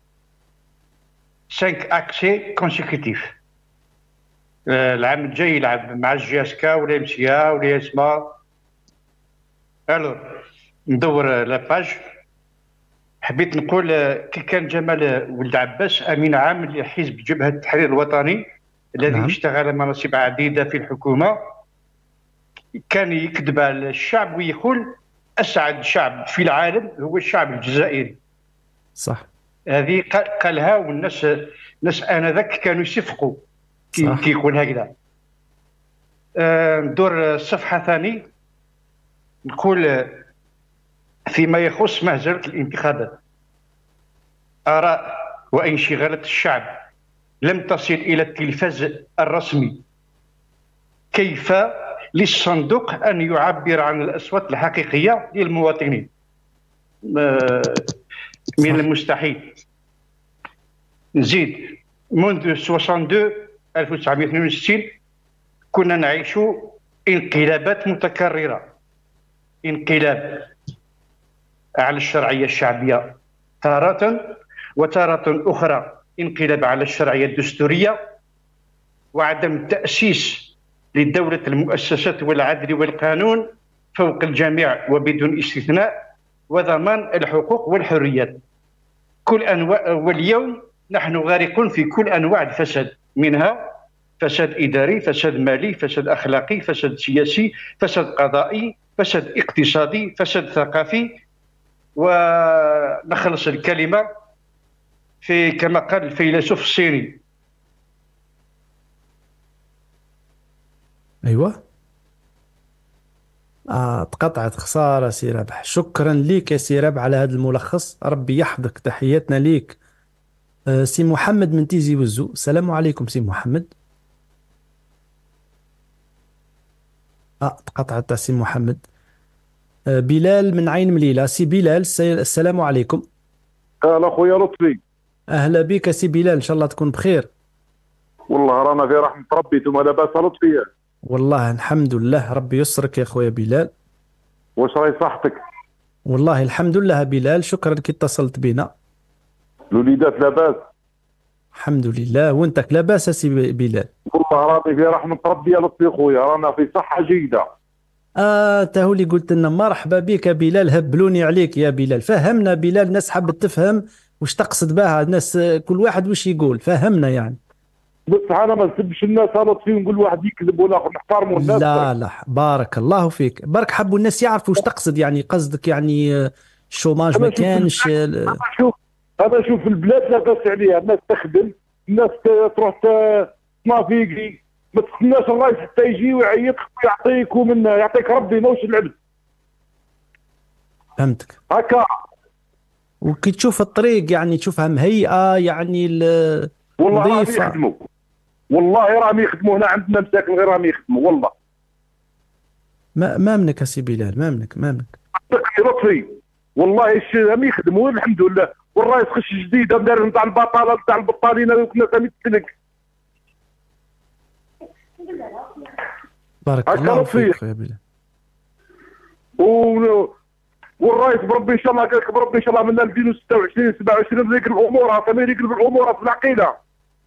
5 اكسي كونسيكوتيف. العام الجاي يلعب مع الجياسكا ولا امسيا ولا يسمى. الو ندور لاباج. حبيت نقول كي كان جمال ولد عباس امين عام لحزب جبهه التحرير الوطني الذي اشتغل مناصب عديده في الحكومه، كان يكذب على الشعب ويقول اسعد شعب في العالم هو الشعب الجزائري. صح. هذه قالها والناس انذاك كانوا يصفقوا كي يقول هكذا. ندور صفحه ثاني نقول فيما يخص مهزلة الانتخابات. آراء وانشغالات الشعب لم تصل إلى التلفاز الرسمي. كيف للصندوق أن يعبر عن الأصوات الحقيقية للمواطنين؟ من المستحيل. نزيد منذ 1962 كنا نعيش انقلابات متكررة. انقلاب على الشرعية الشعبية تارة، وتارة أخرى انقلاب على الشرعية الدستورية، وعدم تأسيس للدولة المؤسسات والعدل والقانون فوق الجميع وبدون استثناء، وضمان الحقوق والحريات. كل أنواع. واليوم نحن غارقون في كل أنواع الفساد، منها فساد إداري، فساد مالي، فساد أخلاقي، فساد سياسي، فساد قضائي، فساد اقتصادي، فساد ثقافي. ونخلص الكلمة في كما قال الفيلسوف الصيني. ايوه تقطعت. خسارة سي رابح. شكرا ليك يا سي رابح على هذا الملخص، ربي يحفظك. تحياتنا ليك. سي محمد من تيزي وزو، السلام عليكم سي محمد. تقطعت سي محمد. بلال من عين مليلة. سي بلال السلام عليكم. اهلا خويا لطفي. اهلا بك سي بلال، ان شاء الله تكون بخير. والله رانا في رحمة ربي. ثم لاباس لطفي؟ والله الحمد لله، ربي يسرك يا خويا بلال. واش راهي صحتك؟ والله الحمد لله بلال، شكرا كي اتصلت بنا. الوليدات لاباس؟ الحمد لله، وانتك لاباس سي بلال؟ والله راني في رحمة ربي يا لطفي خويا، رانا في صحة جيدة. تاهو اللي قلت لنا مرحبا بك يا بلال، هبلوني عليك يا بلال. فهمنا بلال، الناس حابة تفهم واش تقصد بها، الناس كل واحد واش يقول، فهمنا يعني. بس انا ما نسبش الناس لطفي ونقول واحد يكذب ولا نحترموا الناس. لا بارك الله فيك، برك حبوا الناس يعرفوا واش تقصد، يعني قصدك يعني الشوماج ما كانش. انا شوف البلاد لاباس عليها، الناس تخدم، الناس تروح تنافيقي، ما تستناش الرئيس حتى يجي ويعيطك ويعطيك ومن يعطيك ربي ماهوش العبد. فهمتك هكا. وكي تشوف الطريق يعني تشوفها مهيئة يعني والله راهم يخدموا، والله راهم يخدموا هنا عندنا مساكن غير راهم يخدموا والله. ما منك يا سي بلال، ما منك لطفي والله راهم يخدموا الحمد لله. والرئيس خش جديد دار نتاع البطاله نتاع البطالين وكنا سامي تسلك. بارك الله فيك يا بلال. والرئيس بربي ان شاء الله قال لك بربي ان شاء الله من 2026 27 يقلب امورها، ثاني يقلب الامور في العقيده.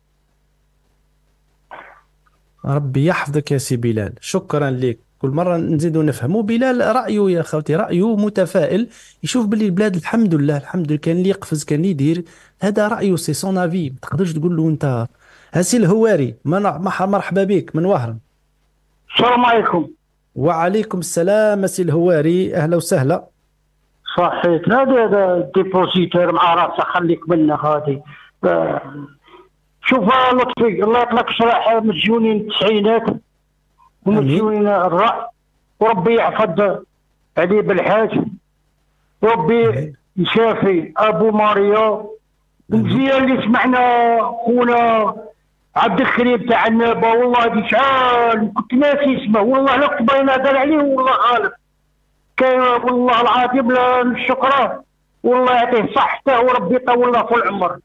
ربي يحفظك يا سي بلال، شكرا لك. كل مره نزيدوا نفهموا بلال رايه يا خوتي، رايه متفائل، يشوف باللي البلاد الحمد لله الحمد لله كان اللي يقفز كان اللي يدير، هذا رايه سي سون افي، ما تقدرش تقول له انت. هاسي الهواري مرحبا بك من وهران. السلام عليكم. وعليكم السلام سي الهواري، اهلا وسهلا. صحيت. هذا الديبوزيتور مع راسه خليك منه هذه. شوف لطفي الله يطلق شرح مسجونين التسعينات ومسجونين الرأي، وربي يحفظ علي بالحاج، وربي يشافي ابو ماريا. مزيان اللي سمعنا خونا عبد الكريم تاع النابه، والله هذه شحال كنت ناسي اسمه، والله لو كنت باغي نهضر عليه والله غالب. كاين والله العظيم الشكران، والله يعطيه صحته وربي يطول له في العمر.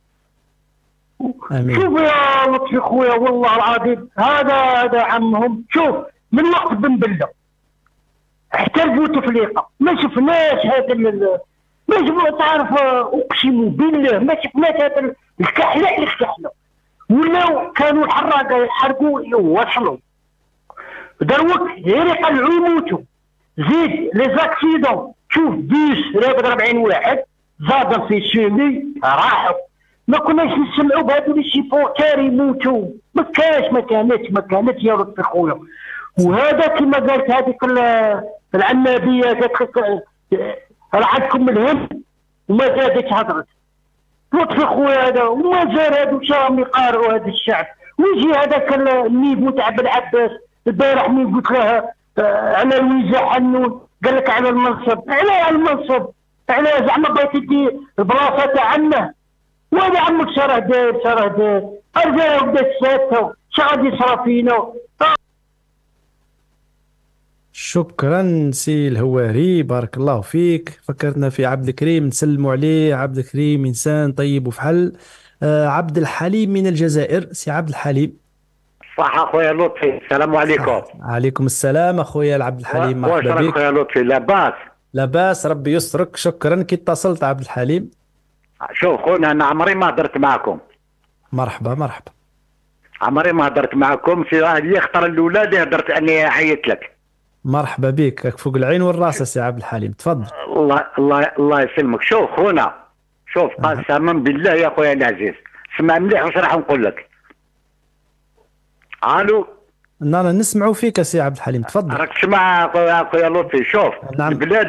آمين. شوف يا لطفي خويا والله العظيم هذا عمهم. شوف من وقت بن بله حتى البوتفليقه ما شفناش هذا ما شفنا، تعرف اقسم بالله ما شفناش هذا الكحله اللي كحله، ولاو كانوا الحراقه يحرقوا يوصلوا دروك غير يقلعوا يموتوا. زيد لي زاكسيدون، شوف بيس رابط 40 واحد زاد في سيمي راحوا، ما كناش نسمعوا بهذو لي سيبورتير يموتوا، ما كانتش يا لطفي خويا. وهذا كما قالت هذيك العنابيه قالت لك راه عندكم الهم وما زادت هضرت. لطفي خويا هذا وما زال هذو راهم يقارعوا هذا الشعب. ويجي هذاك النيفو تاع بن عباس البارح من قلت له على الوزا حنون قال لك على المنصب، على المنصب على زعما بغيتي تدي البلاصه تاع عمه، وهذا عمك شراه داير ارجع وبدا ساتو شغادي يصرا فينا. شكرا سي الهواري، بارك الله فيك. فكرتنا في عبد الكريم، نسلموا عليه. عبد الكريم انسان طيب وفحل. عبد الحليم من الجزائر، سي عبد الحليم. صح اخويا لطفي، السلام عليكم. عليكم السلام اخويا عبد الحليم، مرحبا بك. اخويا لطفي لاباس؟ لاباس ربي يسترك، شكرا كي اتصلت عبد الحليم. شوف خونا انا عمري ما هدرت معكم. مرحبا. عمري ما هدرت معكم، في هذه خطره الاولى هدرت اني عيطت لك. مرحبا بك، فوق العين والراس سي عبد الحليم، تفضل. الله يسلمك. شوف خونا، شوف قسما بالله يا خويا العزيز، اسمع مليح واش راح نقول لك. الو. انا نسمعوا فيك سي عبد الحليم، تفضل. راك تسمع اخويا لطفي. شوف نعم.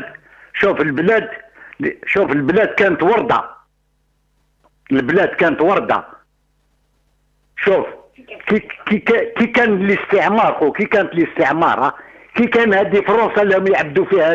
البلاد كانت ورده. البلاد كانت ورده. شوف كي كان الاستعمار، كي كانت الاستعمار، كي كان هذه فرنسا لهم يعبدوا فيها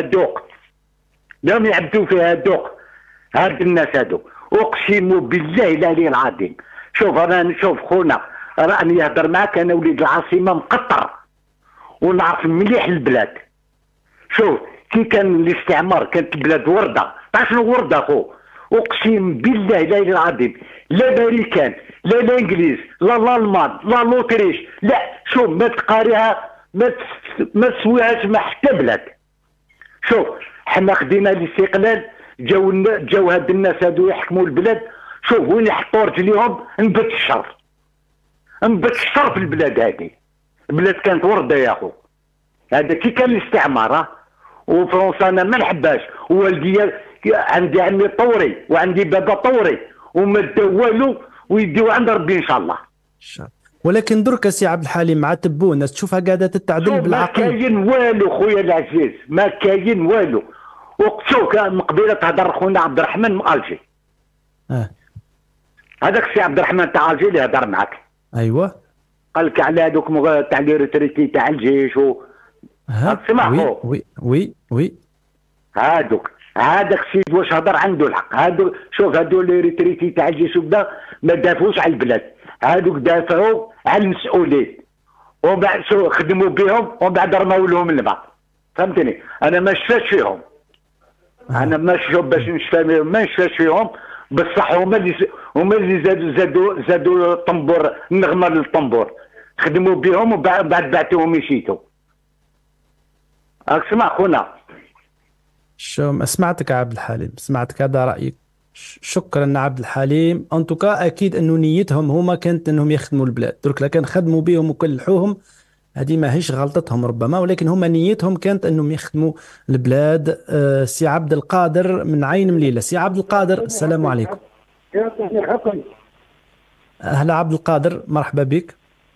دوق، هاد الناس هادو اقسم بالله العلي العظيم. شوف خونا، راني يهضر معاك انا وليد العاصمه مقطر ونعرف مليح البلاد. شوف كي كان الاستعمار كانت البلاد ورده، تعرف شنو ورده اخو؟ اقسم بالله لا اله العظيم، لا الامريكان لا الانجليز لا الالمان لا الاوتريش، لا شوف ما تقاريها ما تسويهاش مع حتى بلاد. شوف حنا خدينا الاستقلال، جاو هاد الناس هادو يحكموا البلاد، شوف وين يحطوا رجليهم نبت الشر، نبت الشر في البلاد هذه. البلاد كانت ورده يا اخو، هذا كي كان الاستعمار. وفرنسا انا ما نحبهاش، والدي عندي عمي طوري وعندي بابا طوري وما داو والو ويديو عند ربي ان شاء الله. ولكن درك سي عبد الحليم مع تبونة تشوفها قاعده تتعدل بالعقل. ما كاين والو خويا العزيز، ما كاين والو. وشوف من قبيله تهضر خونا عبد الرحمن من الجي. هذاك السي عبد الرحمن تاع الجي اللي هضر معاك. ايوه. قال لك على هذوك تاع لي ريتريتي تاع الجيش سمعوا. وي هذاك السيد واش هضر عنده الحق. هادو شوف هادو لي ريتريتي تاع الجيش وكذا ما دافعوش على البلاد، هادوك دافعوا على المسؤولين ومن بعد خدموا بهم ومن بعد رماو لهم البعض. فهمتني؟ انا ما شفاش فيهم، انا ما شوف باش نشفى ما نشفاش فيهم، بصح هما اللي زادوا الطنبور، النغمه للطنبور، خدموا بهم ومن بعد بعتوهم يشيتوا. اسمع خونا. شو سمعتك يا عبد الحليم، سمعتك، هذا رأيك. شكرا عبد الحليم. انتوكا اكيد انه نيتهم هما كانت انهم يخدموا البلاد، درك كان خدموا بهم وكلحوهم هذه ما هيش غلطتهم ربما، ولكن هما نيتهم كانت انهم يخدموا البلاد. سي عبد القادر من عين مليلة. سي عبد القادر السلام عليكم. هلا عبد القادر، مرحبا بك.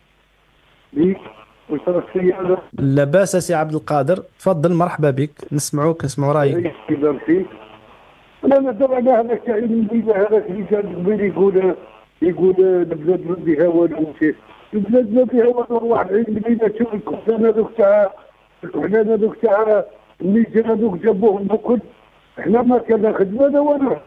لاباس سي عبد القادر، تفضل مرحبا بك، نسمعوك نسمعوا رايك. انا طبعا هذاك تاع هذاك اللي كان قبيل يقول البلاد ما فيها والو، البلاد ما فيها والو. واحد المدينه تشوف الكحلان هذوك تاع النيجر هذوك جابوهم بكل، احنا ما كان خدمه والو.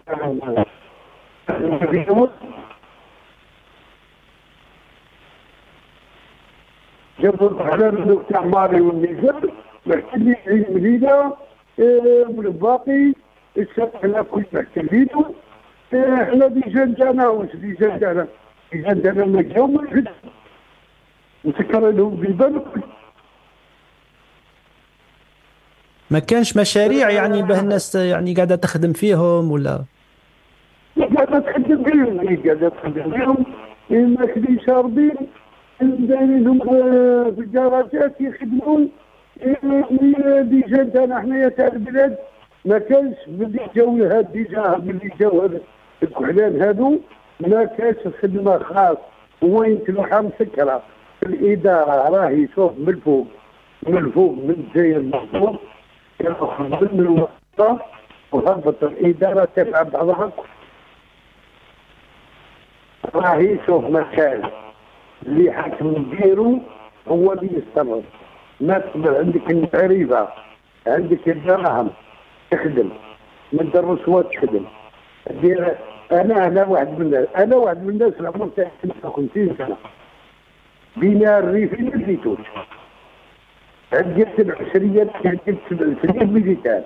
جابوا الكحلان هذوك تاع مالي والنيجر، لكن المدينه والباقي السنة كل محتاجينه. احنا ديجان تاعنا واش ديجان تاعنا ما جاو ما يخدموا، مسكر لهم بالبال. ما كانش مشاريع يعني باه الناس يعني قاعده تخدم فيهم ولا؟ قاعده تخدم فيهم، قاعده تخدم فيهم، ماكلين شاربين، دايرينهم في الجراجات يخدمون. ديجان تاعنا حنايا تاع البلاد ما كانش ملي جاو هاد ديجا، ملي جاو هاد الكحلان هادو ما كانش خدمه خاص، وين تلوحه مسكره. الاداره راهي شوف من الفوق من الجزائر المحطوط، كانوا من الوسطى وهبط الاداره تبع بعضها. راهي شوف مكان اللي حاكم نديرو هو اللي يستمر. ما عندك المعرفه، عندك الدراهم تخدم، من الرسوة تخدم. انا واحد من الناس العمر تاعي 55 سنه، بين الريفين والزيتون، عندي 7 سنين، عندي 7 سنين ميليتار.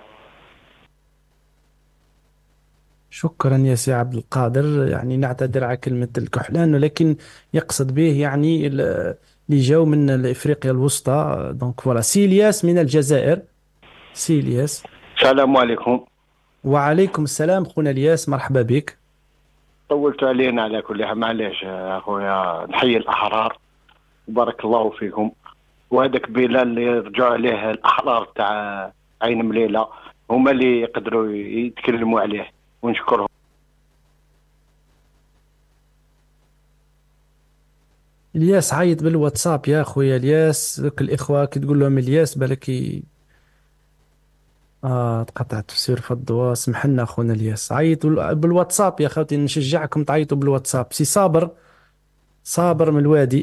شكرا يا سي عبد القادر. يعني نعتذر على كلمة الكحلان، ولكن يقصد به يعني اللي جاو من افريقيا الوسطى. دونك فوالا. سي الياس من الجزائر. سي الياس. السلام عليكم. وعليكم السلام خونا الياس، مرحبا بك. طولت علينا على كل حال، معليش اخويا. نحيي الاحرار وبارك الله فيكم. وهذاك بلال اللي رجعوا عليه الاحرار تاع عين مليله هما اللي يقدروا يتكلموا عليه ونشكرهم. الياس عيط بالواتساب يا خويا الياس، ذوك الاخوه كي تقول لهم الياس بالك تقطعت تفسير في الضوء. سمح لنا اخونا الياس، عيطوا بالواتساب يا خوتي، نشجعكم تعيطوا بالواتساب. سي صابر من الوادي.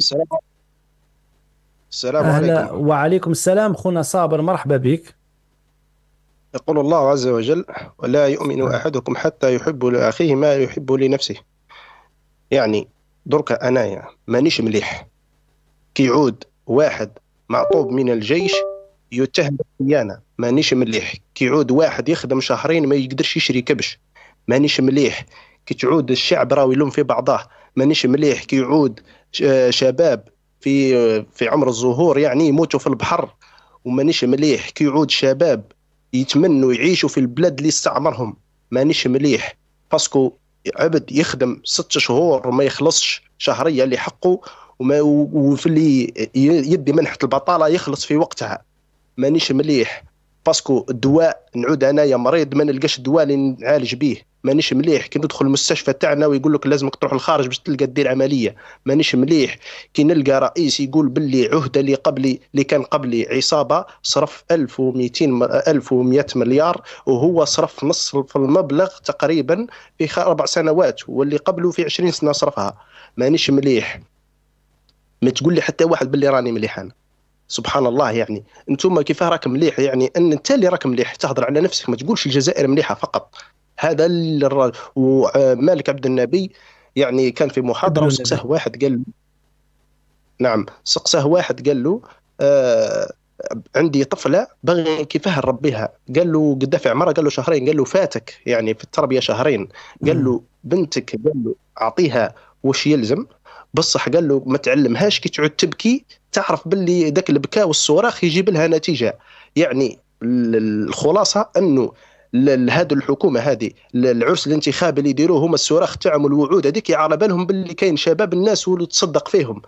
السلام عليكم. وعليكم السلام خونا صابر، مرحبا بك. يقول الله عز وجل: ولا يؤمن أحدكم حتى يحب لأخيه ما يحب لنفسه. يعني درك أنايا مانيش مليح كي يعود واحد معطوب من الجيش يتهم بالخيانة، مانيش مليح كي يعود واحد يخدم شهرين ما يقدرش يشري كبش، مانيش مليح كي تعود الشعب راهو يلوم في بعضه، مانيش مليح كي يعود شباب في عمر الزهور يعني يموتوا في البحر، ومانيش مليح كي يعود شباب يتمنوا يعيشوا في البلاد اللي استعمرهم. مانيش مليح باسكو عبد يخدم 6 شهور وما يخلصش شهريه اللي حقه، وفي اللي يدي منحه البطاله يخلص في وقتها. مانيش مليح باسكو الدواء نعود انايا مريض ما نلقاش الدواء اللي نعالج به. مانيش مليح كي ندخل المستشفى تاعنا ويقول لك لازمك تروح للخارج باش تلقى دير عمليه. مانيش مليح كي نلقى رئيس يقول باللي عهده اللي كان قبلي عصابه صرف 1100 مليار وهو صرف نص في المبلغ تقريبا في 4 سنوات، واللي قبله في 20 سنه صرفها. مانيش مليح، ما تقول لي حتى واحد باللي راني مليح انا. سبحان الله، يعني انتم كيفاه راك مليح؟ يعني ان انت اللي راك مليح تهضر على نفسك، ما تقولش الجزائر مليحه فقط. هذا ومالك عبد النبي يعني كان في محاضره وسقساه واحد قال نعم، سقساه واحد قال له عندي طفله بغي كيفاه نربيها، قال له قد في عمرها، قال له 2 شهرين، قال له فاتك يعني في التربيه 2 شهرين، قال له بنتك قال له اعطيها واش يلزم، بصح قال له ما تعلمهاش كي تعود تبكي تعرف باللي ذاك البكاء والصراخ يجيب لها نتيجه. يعني الخلاصه انه هذه الحكومه هذه العرس الانتخابي اللي يديروه هما الصراخ تاعهم والوعود هذيك على بالهم باللي كاين شباب الناس واللي تصدق فيهم.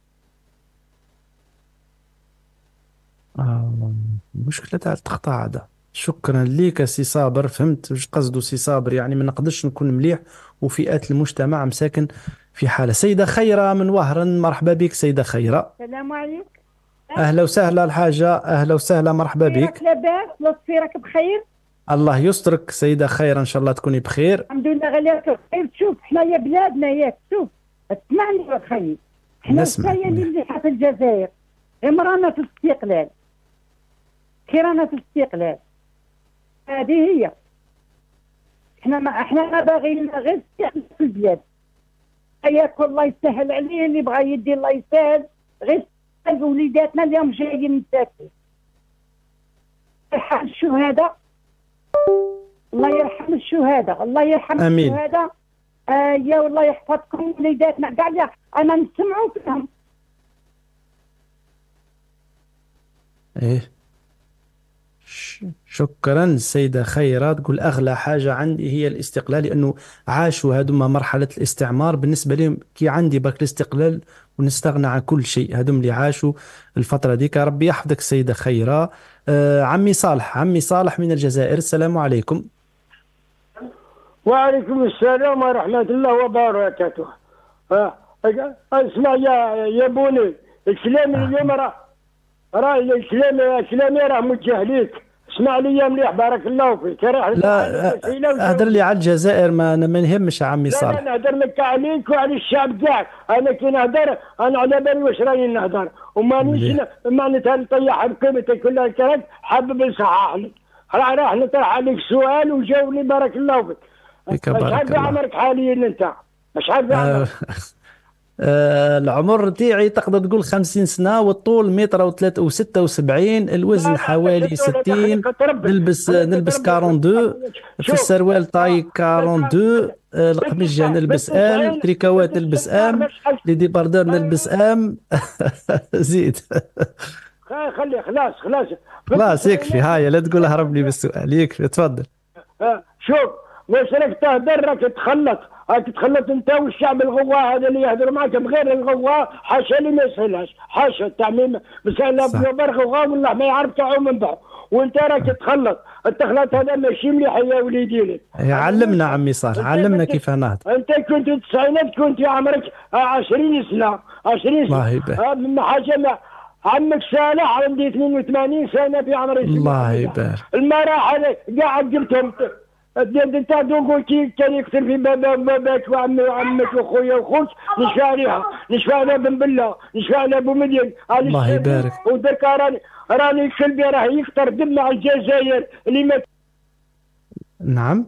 مشكله تاع التقطاع هذا. شكرا ليك سي صابر، فهمت واش قصدو سي صابر، يعني ما نقدرش نكون مليح وفئات المجتمع مساكن في حاله. سيده خيره من وهران، مرحبا بك سيده خيره. السلام عليكم. اهلا وسهلا الحاجه، اهلا وسهلا، مرحبا بك. لاباس؟ لطفي راك بخير؟ الله يسترك سيده خيره، ان شاء الله تكوني بخير. الحمد لله غالية بخير. شوف حنايا بلادنا ياك، شوف اسمعني يا خيي، حنا السايه اللي مليحه في الجزائر، غير رانا في الاستقلال، كي رانا في الاستقلال هذه هي. احنا ما باغيين غير الاستقلال في البلاد. ياكل الله يسهل عليه، اللي بغى يدي الله يسهل، غير وليداتنا اليوم جايين مساكين. يرحم الشهداء، الله يرحم الشهداء، الله يرحم الشهداء. يا والله يحفظكم وليداتنا كاع، انا نسمعوا فيهم. ايه شكرا سيدة خيرة. تقول أغلى حاجة عندي هي الاستقلال، لأنه عاشوا هذوما مرحلة الاستعمار، بالنسبة لهم كي عندي باك الاستقلال ونستغنى عن كل شيء. هذوم اللي عاشوا الفترة ديك. ربي يحفظك سيدة خيرة. عمي صالح من الجزائر، السلام عليكم. وعليكم السلام ورحمة الله وبركاته. اسمع يا بوني، الكلام اليوم راه كلامي راه موجه ليك. اسمع لي مليح بارك الله فيك. لا هدر لي على الجزائر، ما نهمش عمي صالح. لا نهدر لك عليك وعلى الشعب كاع. انا كي نهدر انا على بالي واش راني نهدر، ومانيش معناتها نطيح بقيمتك كلها كانت حابب نصحح لك. راح نطرح عليك سؤال وجاوبني بارك الله فيك. شحال في عمرك حاليا انت؟ شحال في عمرك؟ العمر تاعي تقدر تقول 50 سنة، والطول 1.76 متر، الوزن حوالي 60، نلبس 42 في السروال طاي 42، القميجة نلبس ام، تريكوات نلبس ام، لي ديباردور نلبس ام. زيد خلي خلاص يكفي. هاي لا تقول هرب لي بالسؤال، يكفي تفضل. شوف واش راك تهدر، راك تخلط انت والشعب الغواء هذا اللي يهدر معك بغير الغواء. حاشا اللي ما يسهلهاش، حاشا التعميم مسألة غواء والله ما يعرف تعوم من بعض، وانت راك تخلط. التخلط هذا ماشي مليح يا وليدي. علمنا عمي صالح، علمنا كيف نهضر. انت كنت التسعينات، كنت عمرك 20 سنة. 20 سنة الله يبارك. حاجة عمك صالح عندي 82 سنة في عمري. الله يبارك. المراحل كاع قلتهم. انت دوكو كان يكثر في باباك وعمك واخويا واخوك، نشفى على بن بله، نشفى على ابو مدين. الله يبارك. ودرك راني كلبي راه يكثر دم على الجزائر اللي ما. نعم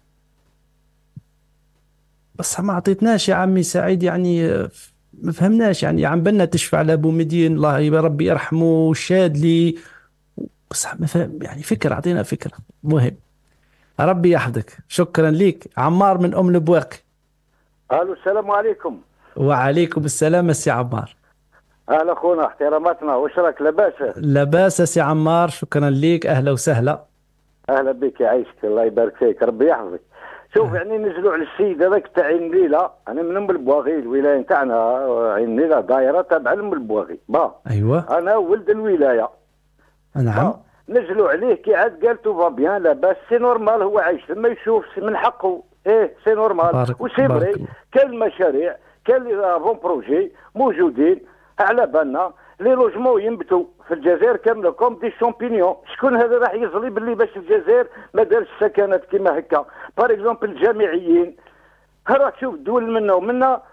بس ما عطيتناش يا عمي سعيد، يعني ما فهمناش. يعني عم بنا تشفى على ابو مدين، الله يا ربي يرحمه، شادلي، بس ما فهم يعني فكره، اعطينا فكره مهم. ربي يحفظك، شكرا لك. عمار من ام البواقي. الو السلام عليكم. وعليكم السلام سي عمار. اهلا اخونا احتراماتنا، واش راك لاباس؟ لاباس سي عمار، شكرا لك، اهلا وسهلا. اهلا بك يعيشك، الله يبارك فيك، ربي يحفظك. شوف يعني نزلوا على السيد هذاك تاع عين ليله، انا من ام البواغي، الولايه نتاعنا عين ليله دايره تابعه لام البواغي. ايوه انا ولد الولايه. نعم. نزلوا عليه كي عاد قال تو فا بيان لاباس، سي نورمال، هو عايش لما يشوف من حقه. سي نورمال. وسي فري كاين المشاريع، كاين لي بون بروجي موجودين على بالنا. لي لوجمون ينبتوا في الجزائر كامله كوم دي شامبينيون. شكون هذا راح يزلي باللي باش الجزائر ما دارش سكنات كيما هكا؟ باغ اكزومبل الجامعيين راح تشوف دول منا ومنا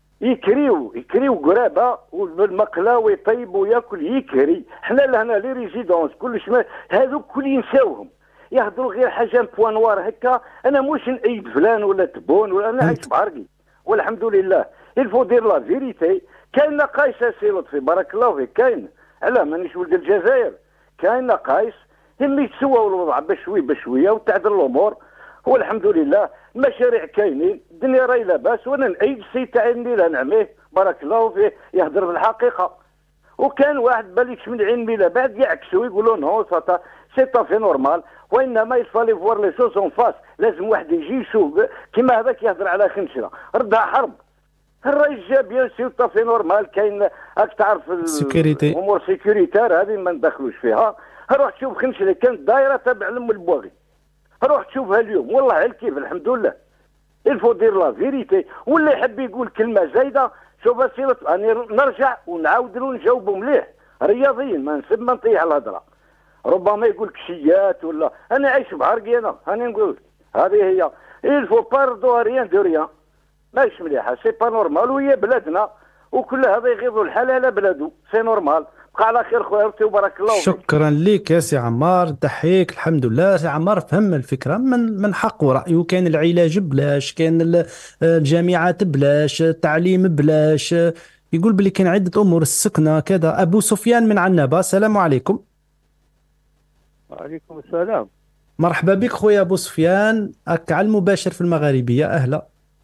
يكريو قرابه والمقله ويطيب وياكل يكري. حنا لهنا لي ريزيدونس كلش هذوك كل ينساوهم، يهضروا غير حاجه بوانوار هكا. انا مش نأيد فلان ولا تبون ولا انا عايش بعرقي والحمد لله. الفو دير لا فيريتي. كاين نقايص سي لطفي بارك الله فيك، كاين علاه مانيش ولد الجزائر، كاين نقايص هم يتسواو الوضع بشوي بشويه وتعدل الامور والحمد لله. المشاريع كاينين، الدنيا راهي لاباس. وانا نعيد السيد تاع الليله نعميه بارك الله فيه يهضر بالحقيقه. وكان واحد باليكش من عين ميلا بعد يعكسوا يقولوا نو سي طافي نورمال، وانما يفالي فوار لي شوز اون فاس. لازم واحد يجي يشوف كيما هذاك يهضر على خنشره ردها حرب. الراجل جا بيان سي طافي نورمال. كاين راك تعرف الامور سيكوريتار هذه ما ندخلوش فيها. روح تشوف خنشره كانت دايره تابع لام البواغي، روح تشوفها اليوم والله على كيف الحمد لله. الفو دير لا فيريتي. واللي يحب يقول كلمه زايده شوف سيرت اني نرجع ونعاود نجاوبوا مليح رياضيين، ما نسب ما نطيح الهضره. ربما يقول كشيات ولا انا عايش بعرقي انا هاني نقول هذه هي. الفو باردو ريان دو ريان ماهيش مليحه، سي با نورمال. وهي بلادنا وكل هذا يغيظوا الحال على بلادو، سي نورمال. بقى على خير خويا وبارك الله فيك. شكرا لك يا سي عمار، تحييك الحمد لله. سي عمار فهم الفكره، من حقه رايه. كان العلاج بلاش، كان الجامعات بلاش، التعليم بلاش. يقول بلي كان عده امور، السكنه كذا. ابو سفيان من عنابه، السلام عليكم. وعليكم السلام. مرحبا بك خويا ابو سفيان، راك على المباشر في المغاربيه، اهلا.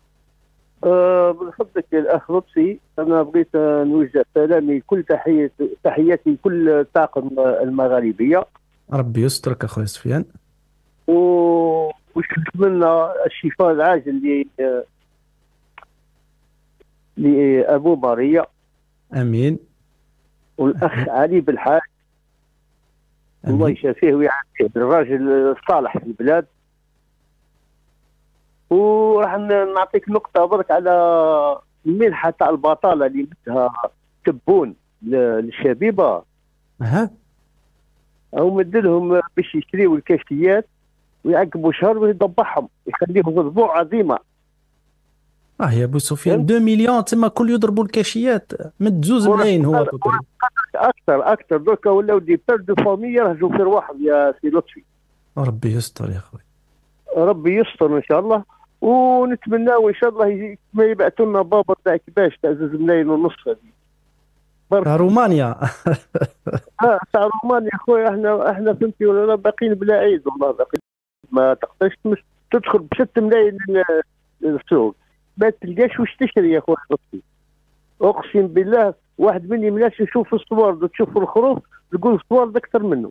من فضلك يا الاخ لطفي، انا بغيت نوجه سلامي كل تحياتي لكل الطاقم المغاربيه. ربي يسترك اخويا سفيان. ونتمنى الشفاء العاجل لابو ماريا. امين. والاخ علي بالحاج، الله يشافيه ويعافيه، الراجل الصالح في البلاد. وراح نعطيك نقطة برك على المنحة تاع البطالة اللي مدها تبون للشبيبة. أو مدلهم باش يشريوا الكاشيات ويعقبوا شهر ويضبعهم يخليهم أسبوع عظيمة. يا أبو سفيان 2 مليون تما كل يضربوا الكاشيات، مد 2 ملايين هو أكثر دركا ولاو دي بير دو فامي يرهجوا في رواحهم يا سي لطفي. ربي يستر يا خويا. ربي يستر إن شاء الله. ونتمناو ان شاء الله ما يبعثوا لنا بابا تاع كباش تاع 2 ملايين ونص هذه تاع رومانيا. تاع رومانيا خويا. احنا فهمتي ولا لا باقيين بلا عيد والله، باقي ما تقدرش تدخل ب 6 ملايين للسوق ما تلقاش واش تشري يا خويا لطفي. اقسم بالله واحد مني ملاش يشوف الصور تشوف الخروف تقول الصور اكثر منه.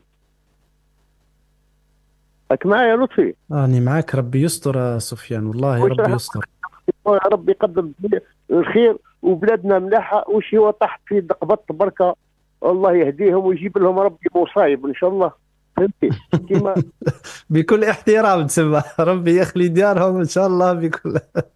راك معايا يا لطفي؟ راني معاك. ربي يستر يا سفيان والله، ربي يستر. ربي يقدم الخير وبلادنا ملاحه. وش هو طاح في دقبط بركه، الله يهديهم ويجيب لهم ربي مصايب ان شاء الله، فهمتي كيما. بكل احترام تسمى، ربي يخلي ديارهم ان شاء الله بكل.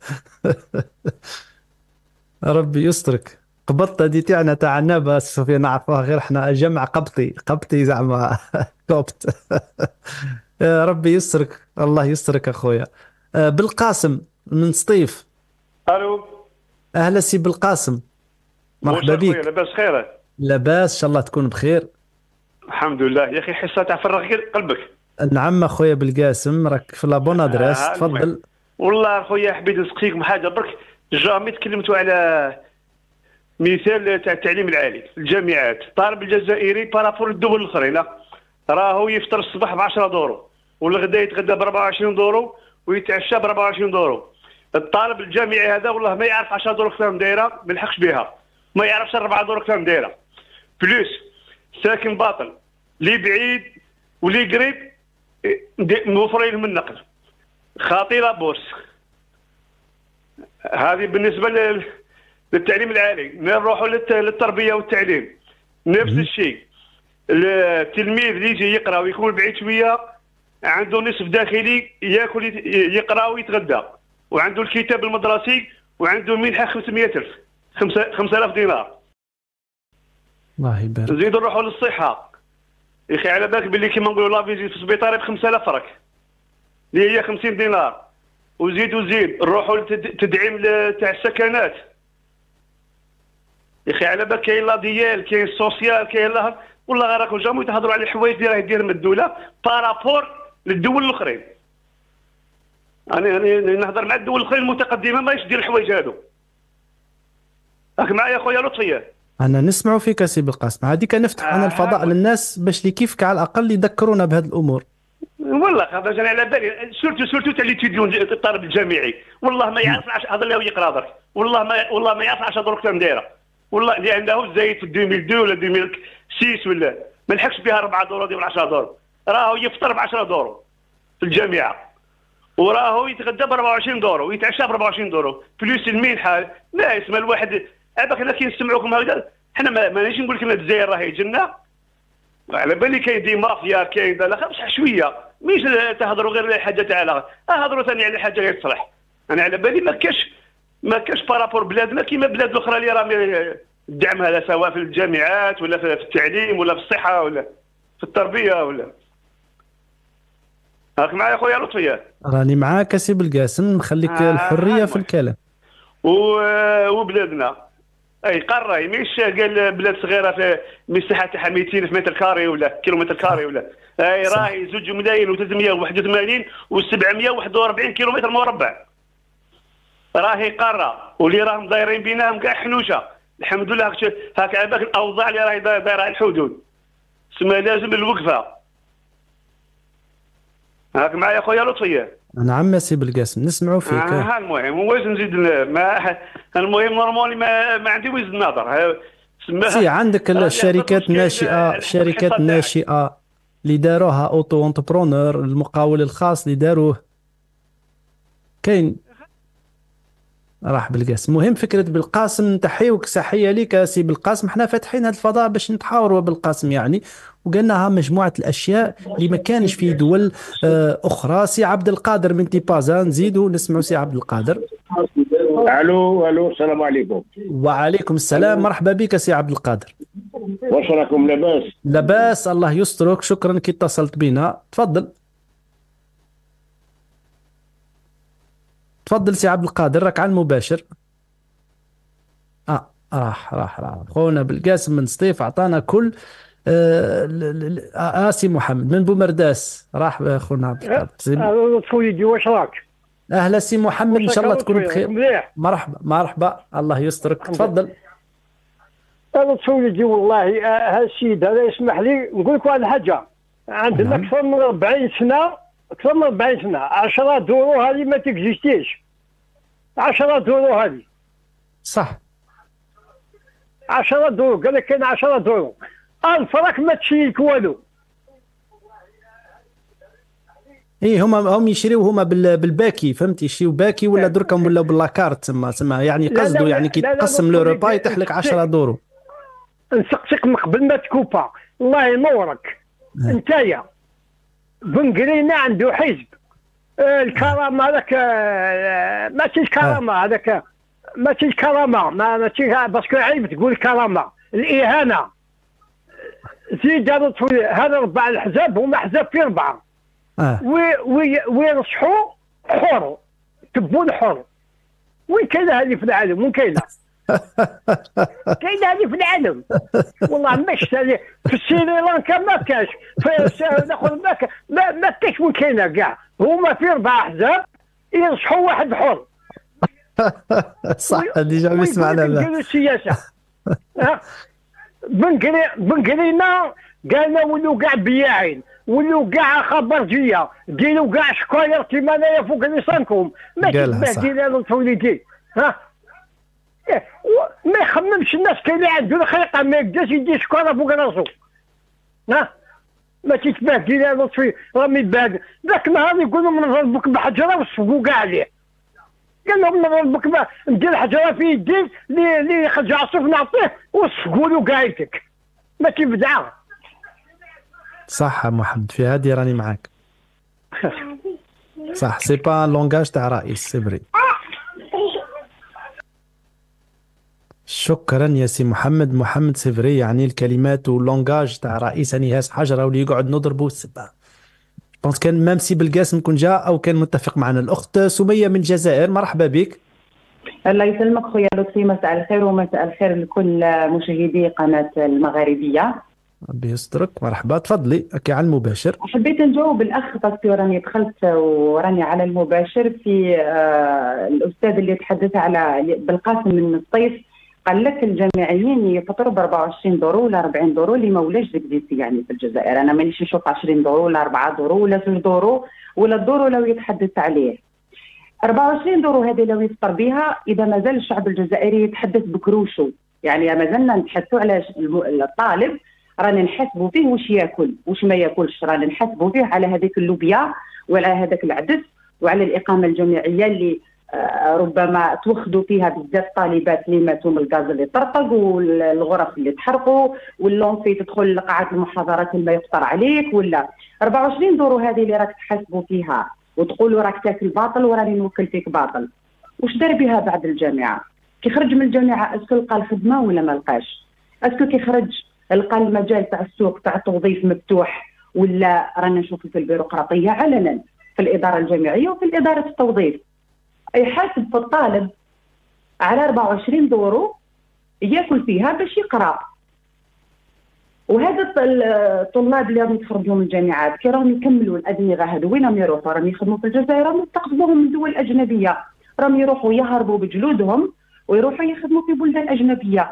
ربي يسترك. قبطه دي تاعنا تاع عنابه سفيان نعرفوها غير احنا جمع قبطي زعما كوبت. ربي يسترك، الله يسترك اخويا. بالقاسم من سطيف. الو. اهلا سي بالقاسم، مرحبا بك. لاباس خير؟ لاباس ان شاء الله تكون بخير. الحمد لله يا اخي، حصه تاع فرغ قلبك. نعم اخويا بالقاسم، راك في لابون ادريس. تفضل. والله اخويا حبيت نسقيكم حاجه برك. جامي تكلمتوا على مثال تاع التعليم العالي، الجامعات. الطالب الجزائري بارابور الدول الاخرين راهو يفطر الصباح ب 10 دورو والغدا يتغدى ب 24 دورو ويتعشى ب 24 دورو. الطالب الجامعي هذا والله ما يعرف 10 دورو كم دايره، ما يلحقش بها، ما يعرفش 4 دورو كم دايره. بلوس ساكن باطل لي بعيد ولي قريب موفرين لهم النقل. خاطيره بورس. هذه بالنسبه للتعليم العالي. نروحوا للتربيه والتعليم نفس الشيء. التلميذ اللي يجي يقرا ويكون بعيد شويه عنده نصف داخلي ياكل يقرا ويتغدى، وعنده الكتاب المدرسي وعنده منحه 500,000 5000 دينار. الله يبارك. نزيدوا نروحوا للصحه يا اخي، على بالك باللي كيما نقولوا لا فيزيت في السبيطار ب 5000 فرق اللي هي 50 دينار، وزيد نروحوا للتدعيم تاع السكنات يا اخي، على بالك كاين لا ديال كاين السوسيال كاين لا والله راكم جامو تهضروا على الحوايج اللي راه يديرهم الدوله بارابور للدول الاخرين. انا نهضر مع الدول الاخرين المتقدمه ما يدير الحوايج هادو. راك معايا خويا لطفي؟ انا نسمعوا فيك سي بالقاسم، هذيك نفتح انا الفضاء للناس باش اللي كيفك على الاقل يذكرونا بهذه الامور. والله هذا جاني على بالي سورتو تاع ليتيديون الطالب الجامعي، والله ما يعرف هذا اللي يقرا درك، والله ما يعرف 10 دروك كم دايره، والله اللي عنده زايد في 2002 ولا 2006 ولا ما لحقش بها 4 دورو ولا 10 دورو، راهو يفطر ب 10 دورو في الجامعه، وراهو يتغدى ب 24 دورو ويتعشى ب 24 دورو بلوس المنحه. لا يسمى الواحد عباك هنا كي نسمعوكم هكذا، حنا مانيش نقول لك ان الجزائر راهي جنه، على بالي كاين دي مافيا كاين لا بصح شويه مش تهضروا غير على حاجه تاع هضروا ثاني على حاجه غير تصلح. انا على بالي ما كاش بارابور بلادنا كيما بلاد الاخرى اللي راهم الدعم هذا سواء في الجامعات ولا في التعليم ولا في الصحه ولا في التربيه ولا. هاك معايا خويا لطفي؟ راني معاك سي بالقاسم، نخليك الحريه في الكلام. وبلادنا اي قاره مش قال بلاد صغيره في مساحه تاعها 200 متر كاري ولا كيلومتر كاري ولا اي راهي 2 ملايين و381 و741 كيلومتر مربع، راهي قاره واللي راهم دايرين بينهم كاع حنوشه. الحمد لله هاك عباك الاوضاع اللي راهي دايره على الحدود تسمى لازم الوقفه. هاك معايا خويا لطفي؟ نعم سي بالقاسم نسمعوا فيك. المهم واش نزيد المهم نورمالي ما عندي وجهه نظر. سي عندك الشركات الناشئه، الشركات الناشئه اللي داروها اوتو انتربرونور، المقاول الخاص اللي داروه كاين راح بالقاسم. مهم فكره بالقاسم، تحيوك صحيه ليك سي بالقاسم. احنا فاتحين هذا الفضاء باش نتحاوروا بالقاسم يعني، وقلناها مجموعه الاشياء اللي ما كانش في دول اخرى. سي عبد القادر من تيبازا نزيدوا نسمعوا سي عبد القادر. الو السلام عليكم. وعليكم السلام، مرحبا بك سي عبد القادر. واش راكم لاباس؟ لاباس الله يسترك، شكرا كي اتصلت بنا. تفضل تفضل سي عبد القادر، راك على المباشر. راح خونا بالقاسم من سطيف عطانا كل سي محمد من بومرداس راح خونا عبد القادر. لطفي واش راك؟ اهلا سي محمد، ان شاء الله تكون بخير. مرحبا الله يسترك. تفضل. لطفي والله هذا السيد هذا يسمح لي نقول لك واحد الحاجه، عندنا اكثر من 40 سنه 10 دورو هذه ما تكزيستيش. 10 دورو هذه صح، 10 دورو قال لك كاين 10 دورو الفرق ما تشيلك والو. ايه هم يشريو هما بالباكي، فهمتي؟ يشريو باكي ولا دركم ولا باللاكارت تسمى يعني قصدوا يعني كي تقسم لو روبا يتيح لك 10 دورو. نسقسيك من قبل ما تكوبا الله ينورك. انتيا بن قرينه عنده حزب الكرامه هذاك ماشي الكرامه هذاك ماشي الكرامه ماشي باسكو عيب تقول كرامه الاهانه. زيد هذا 4 الحزاب هما حزاب في 4 ويرشحوا حر تبون حر. وين كاينه هذه في العالم؟ وين كاينه؟ كاينه هذه في العالم والله مش في سريلانكا ما كاش، ناخذ ما كاش وين كاينه كاع. هما في 4 احزاب يرشحوا واحد حر. صح ديجا ما سمعنا له السياسه. بن قرينا قالنا ولو كاع بياعين ولو كاع خبرجيه ديروا كاع شكاير كيما انايا فوق لسانكم ما تبهدل انا وليدي ها ما يخممش الناس كاين اللي عنده الخيقه ما يقدرش يدير شكاره فوق راسو ها ما تتبهدل انا لطفي راه متبهدل ذاك النهار يقولوا من ربك بحجره وصفقوا كاع عليه قال لهم من ربك ندير حجره في يدي اللي يخرج عصف نعطيه وصفقوا له كاع يدك ما تبدع. صح محمد في هذه راني معاك صح سي با لونغاج تاع رئيس سي فري. شكرا يا سي محمد سي فري يعني الكلمات واللونغاج تاع رئيس نهاس حجره واللي يقعد نضربه السبا بونس كان مام سي بالقاسم كون جاء او كان متفق معنا. الاخت سميه من الجزائر مرحبا بك. الله يسلمك خويا لطفي مساء الخير ومساء الخير لكل مشاهدي قناه المغاربيه. ربي يسترك مرحبا تفضلي على المباشر. حبيت نجاوب الاخ باسكو راني دخلت وراني على المباشر في الاستاذ اللي تحدث على بالقاسم من الصيف قال لك الجامعيين يفطروا ب 24 دورو ولا 40 دورو اللي ما ولاش زكديتي يعني في الجزائر. انا مانيش نشوف 20 دورو ولا 4 دورو ولا 2 دورو ولا الدورو لو يتحدث عليه 24 دورو هذه لو يفطر بها اذا ما زال الشعب الجزائري يتحدث بكروشو يعني ما زلنا نتحدثوا على الطالب رانا نحاسبوا فيه واش ياكل واش ما ياكلش رانا نحاسبوا فيه على هذيك اللوبيا وعلى هذاك العدس وعلى الاقامه الجامعيه اللي ربما توخدوا فيها بزاف طالبات اللي ماتوا من الغاز اللي طرطق والغرف اللي تحرقوا واللونفي تدخل لقاعات المحاضرات اللي ما يفطر عليك ولا 24 دورو هذه اللي راك تحاسبوا فيها وتقولوا راك تاكل باطل وراني نوكل فيك باطل. واش دار بها بعد الجامعه؟ كي خرج من الجامعه اسكو لقى الخدمه ولا ما لقاش؟ اسكو كي خرج لقى المجال تاع السوق تاع التوظيف مفتوح ولا رانا نشوفوا في البيروقراطيه علنا في الاداره الجامعيه وفي اداره التوظيف يحاسب في الطالب على 24 دورو ياكل فيها باش يقرا. وهذا الطلاب اللي راهم يتخرجوا من الجامعات كي راهم يكملوا الادمغه هذو وين راهم يروحوا؟ راهم يخدموا في الجزائر راهم يستقطبوهم من دول اجنبيه راهم يروحوا يهربوا بجلودهم ويروحوا يخدموا في بلدان اجنبيه.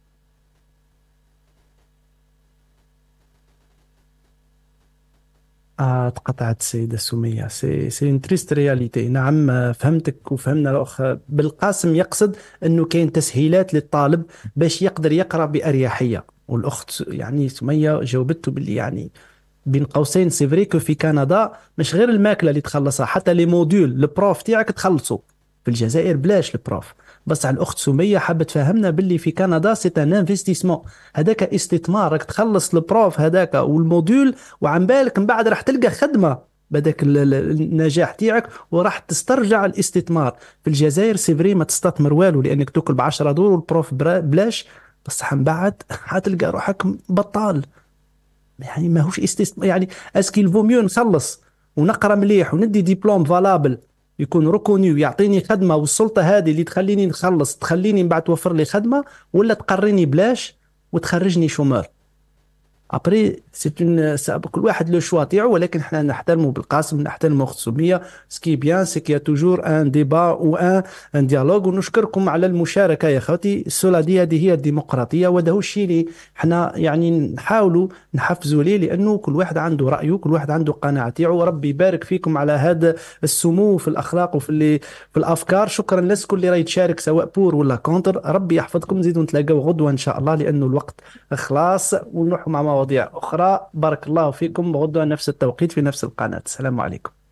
تقطعت السيدة سمية سي اون تريست رياليتي. نعم فهمتك وفهمنا الأخ بالقاسم يقصد أنه كاين تسهيلات للطالب باش يقدر يقرأ بأريحية والأخت يعني سمية جاوبته باللي يعني بين قوسين سي فري كو في كندا مش غير الماكلة اللي تخلصها حتى لي موديول البروف تاعك تخلصوا في الجزائر بلاش البروف. بس على الاخت سميه حابه تفهمنا باللي في كندا سي ان انفستيسمون هذاك استثمار راك تخلص البروف هذاك والموديول وعن بالك من بعد راح تلقى خدمه بدك النجاح تاعك وراح تسترجع الاستثمار. في الجزائر سي فري ما تستثمر والو لانك تاكل ب 10 دور والبروف بلاش بصح من بعد حتلقى روحك بطال يعني ماهوش استثمار. يعني اسكي فو ميو نخلص ونقرا مليح وندي ديبلوم فالابل يكون ركوني ويعطيني خدمه والسلطه هذه اللي تخليني نخلص تخليني من بعد توفر لي خدمه ولا تقريني بلاش وتخرجني شومور. ابري سي كل واحد لو شوا تاعو ولكن احنا نحترموا بالقاسم نحترموا اخت سميه سكي بيان سي كي توجور ان ديبا و ان ديالوج. ونشكركم على المشاركه يا خوتي. السولاديه هذه هي الديمقراطيه وهذا هو الشيء اللي احنا يعني نحاولوا نحفزوا ليه لانه كل واحد عنده رايه كل واحد عنده قناعه تاعو. ربي يبارك فيكم على هذا السمو في الاخلاق وفي في الافكار. شكرا للناس كل اللي راهي تشارك سواء بور ولا كونتر. ربي يحفظكم نزيدوا نتلاقاو غدوه ان شاء الله لانه الوقت خلاص ونروحوا مع مواضيع أخرى. بارك الله فيكم. غدوة نفس التوقيت في نفس القناة. السلام عليكم.